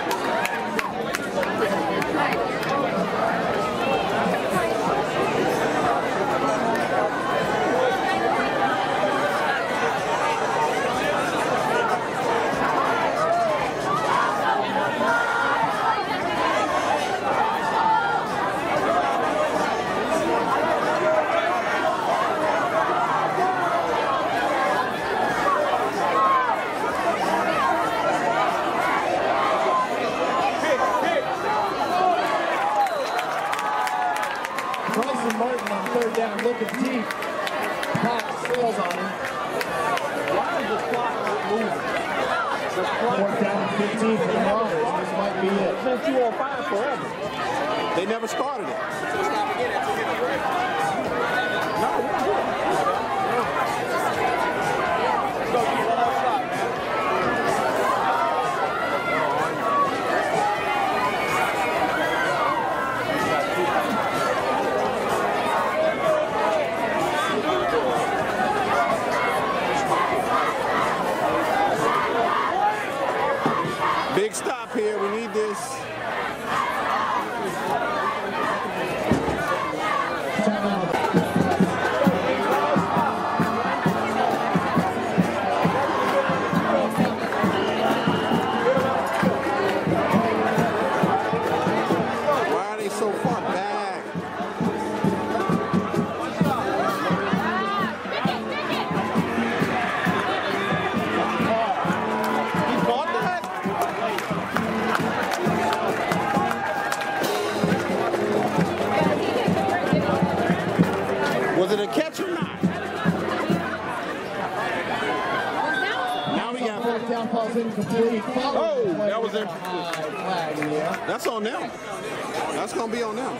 [SPEAKER 3] Bryson Martin on third down, looking deep. Pat sails on him.
[SPEAKER 5] Why is the clock not moving? The clock.
[SPEAKER 3] Fourth down and fifteen for the Marauders. This might be it.
[SPEAKER 5] It's been two oh five forever.
[SPEAKER 2] They never started it.
[SPEAKER 5] No, we're good.
[SPEAKER 2] Big stop here. We need this. Why are they so far back?
[SPEAKER 5] He caught that?
[SPEAKER 2] Was it a catch or not? Now we got.
[SPEAKER 3] Fourth down ball's incomplete.
[SPEAKER 2] Oh, that was incomplete.
[SPEAKER 3] Flag in the air.
[SPEAKER 2] That's on them. That's gonna be on them.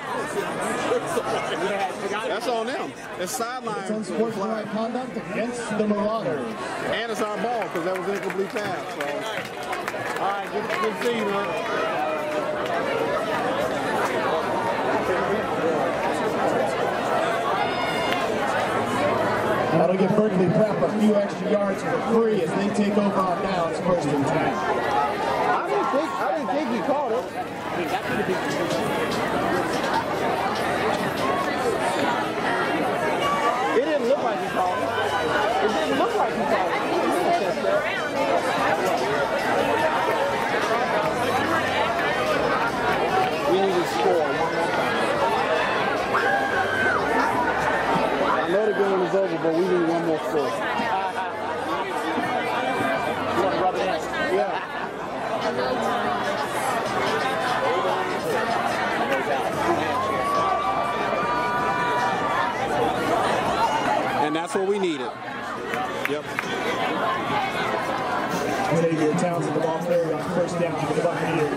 [SPEAKER 2] That's on them. It's sideline.
[SPEAKER 3] It's unsportsmanlike conduct against the Marauders.
[SPEAKER 2] And it's our ball because that was an incomplete pass. So.
[SPEAKER 5] All right, good, good to see you, man.
[SPEAKER 3] That'll give Berkeley Prep a few extra yards for free as they take over on downs, first and ten.
[SPEAKER 5] I didn't think I didn't think he caught it. It didn't look like he caught it. It didn't look like he caught it. We need to score one more time. I know the game is over, but we need one more score. You want to rub it in? Yeah.
[SPEAKER 2] And that's what we needed. Yep.
[SPEAKER 3] Xavier Townsend, the ball carrier on first down for the Buccaneers.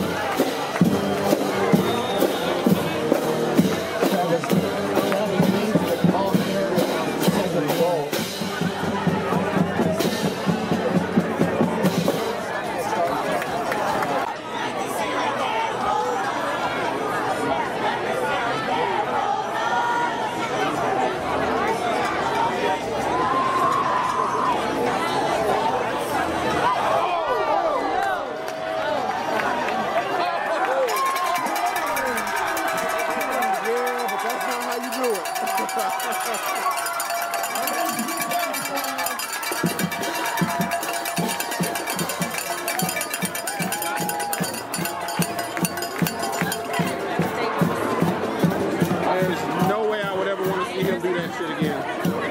[SPEAKER 3] Travis, Travis Mason
[SPEAKER 2] you do it. There's no way I would ever want to see him do that shit again.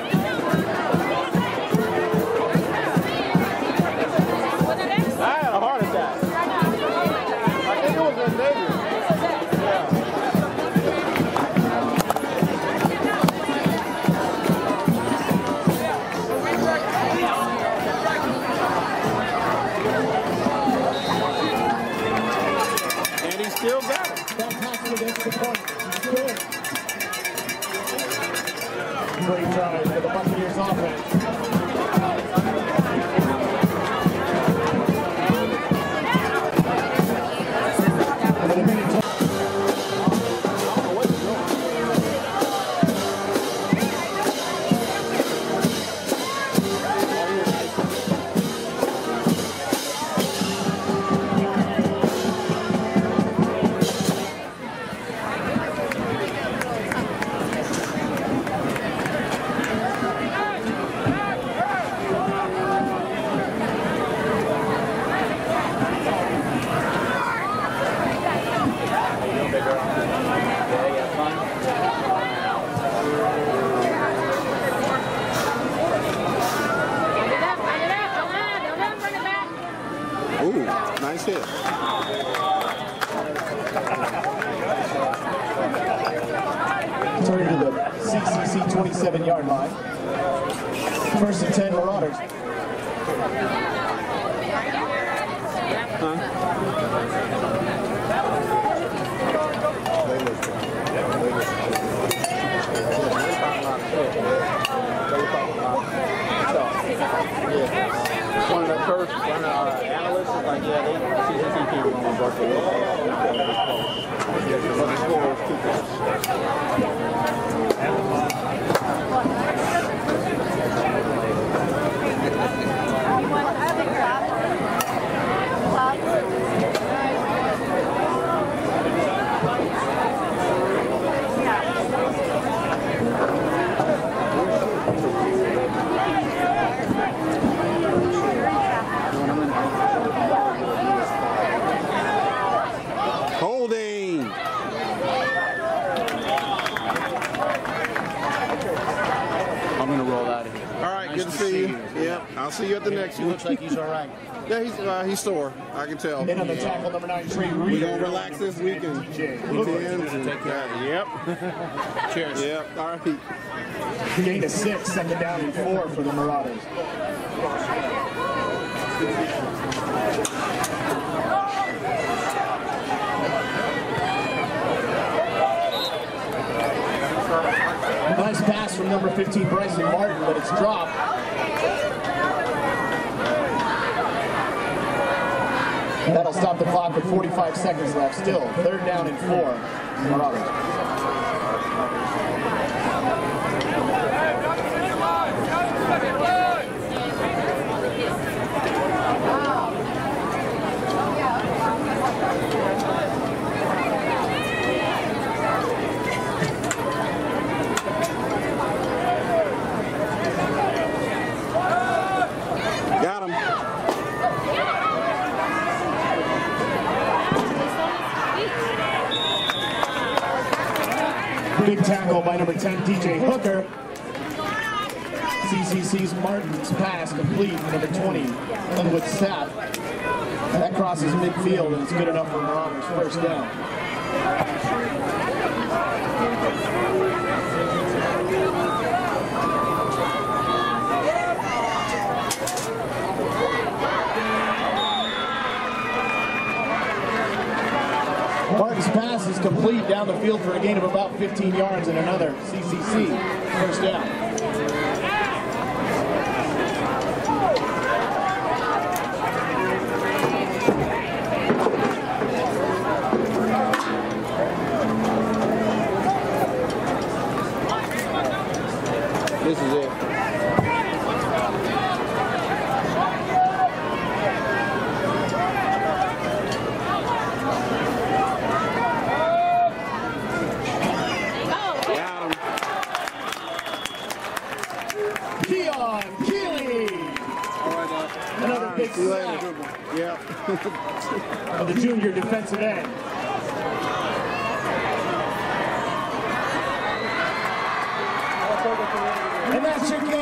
[SPEAKER 5] I had a heart attack. I think it was in Vegas.
[SPEAKER 2] And he still got it.
[SPEAKER 3] That passes against the point. Good. Great try for the Buccaneers offense. And then a minute to
[SPEAKER 2] Ooh, nice hit.
[SPEAKER 3] turn to the C C C twenty-seven yard line. First and ten Marauders.
[SPEAKER 5] One of the first one of the uh, analysts is like, yeah, they C C C people don't work with
[SPEAKER 2] Holding.
[SPEAKER 5] I'm gonna roll out of here.
[SPEAKER 2] All right, good to see you. Yep, I'll see you at the next
[SPEAKER 5] He
[SPEAKER 2] one.
[SPEAKER 5] looks like he's all right.
[SPEAKER 2] Yeah, he's uh, he's sore. I can tell.
[SPEAKER 3] In on the tackle, number nine, Trey Reed.
[SPEAKER 2] We're gonna relax this weekend. Weekends and
[SPEAKER 5] Take care.
[SPEAKER 2] uh, yep.
[SPEAKER 5] Cheers.
[SPEAKER 2] Yep. All right.
[SPEAKER 3] Gain of six, second down and four for the Marauders. Nice pass from number fifteen, Bryson Martin, but it's dropped. That'll stop the clock with forty-five seconds left. Still, third down and four. Marauders.
[SPEAKER 2] Got him.
[SPEAKER 3] Big tackle by number ten, D J Hooker. C C C's Martin's pass complete for number twenty, Linwood Sapp. That crosses midfield and it's good enough for Marauders first down. Martin's pass is complete down the field for a gain of about fifteen yards and another C C C first down.
[SPEAKER 2] This is it. Got him.
[SPEAKER 3] big
[SPEAKER 2] See you later.
[SPEAKER 3] snap
[SPEAKER 2] Yeah.
[SPEAKER 3] of the junior defensive end. And that's your game.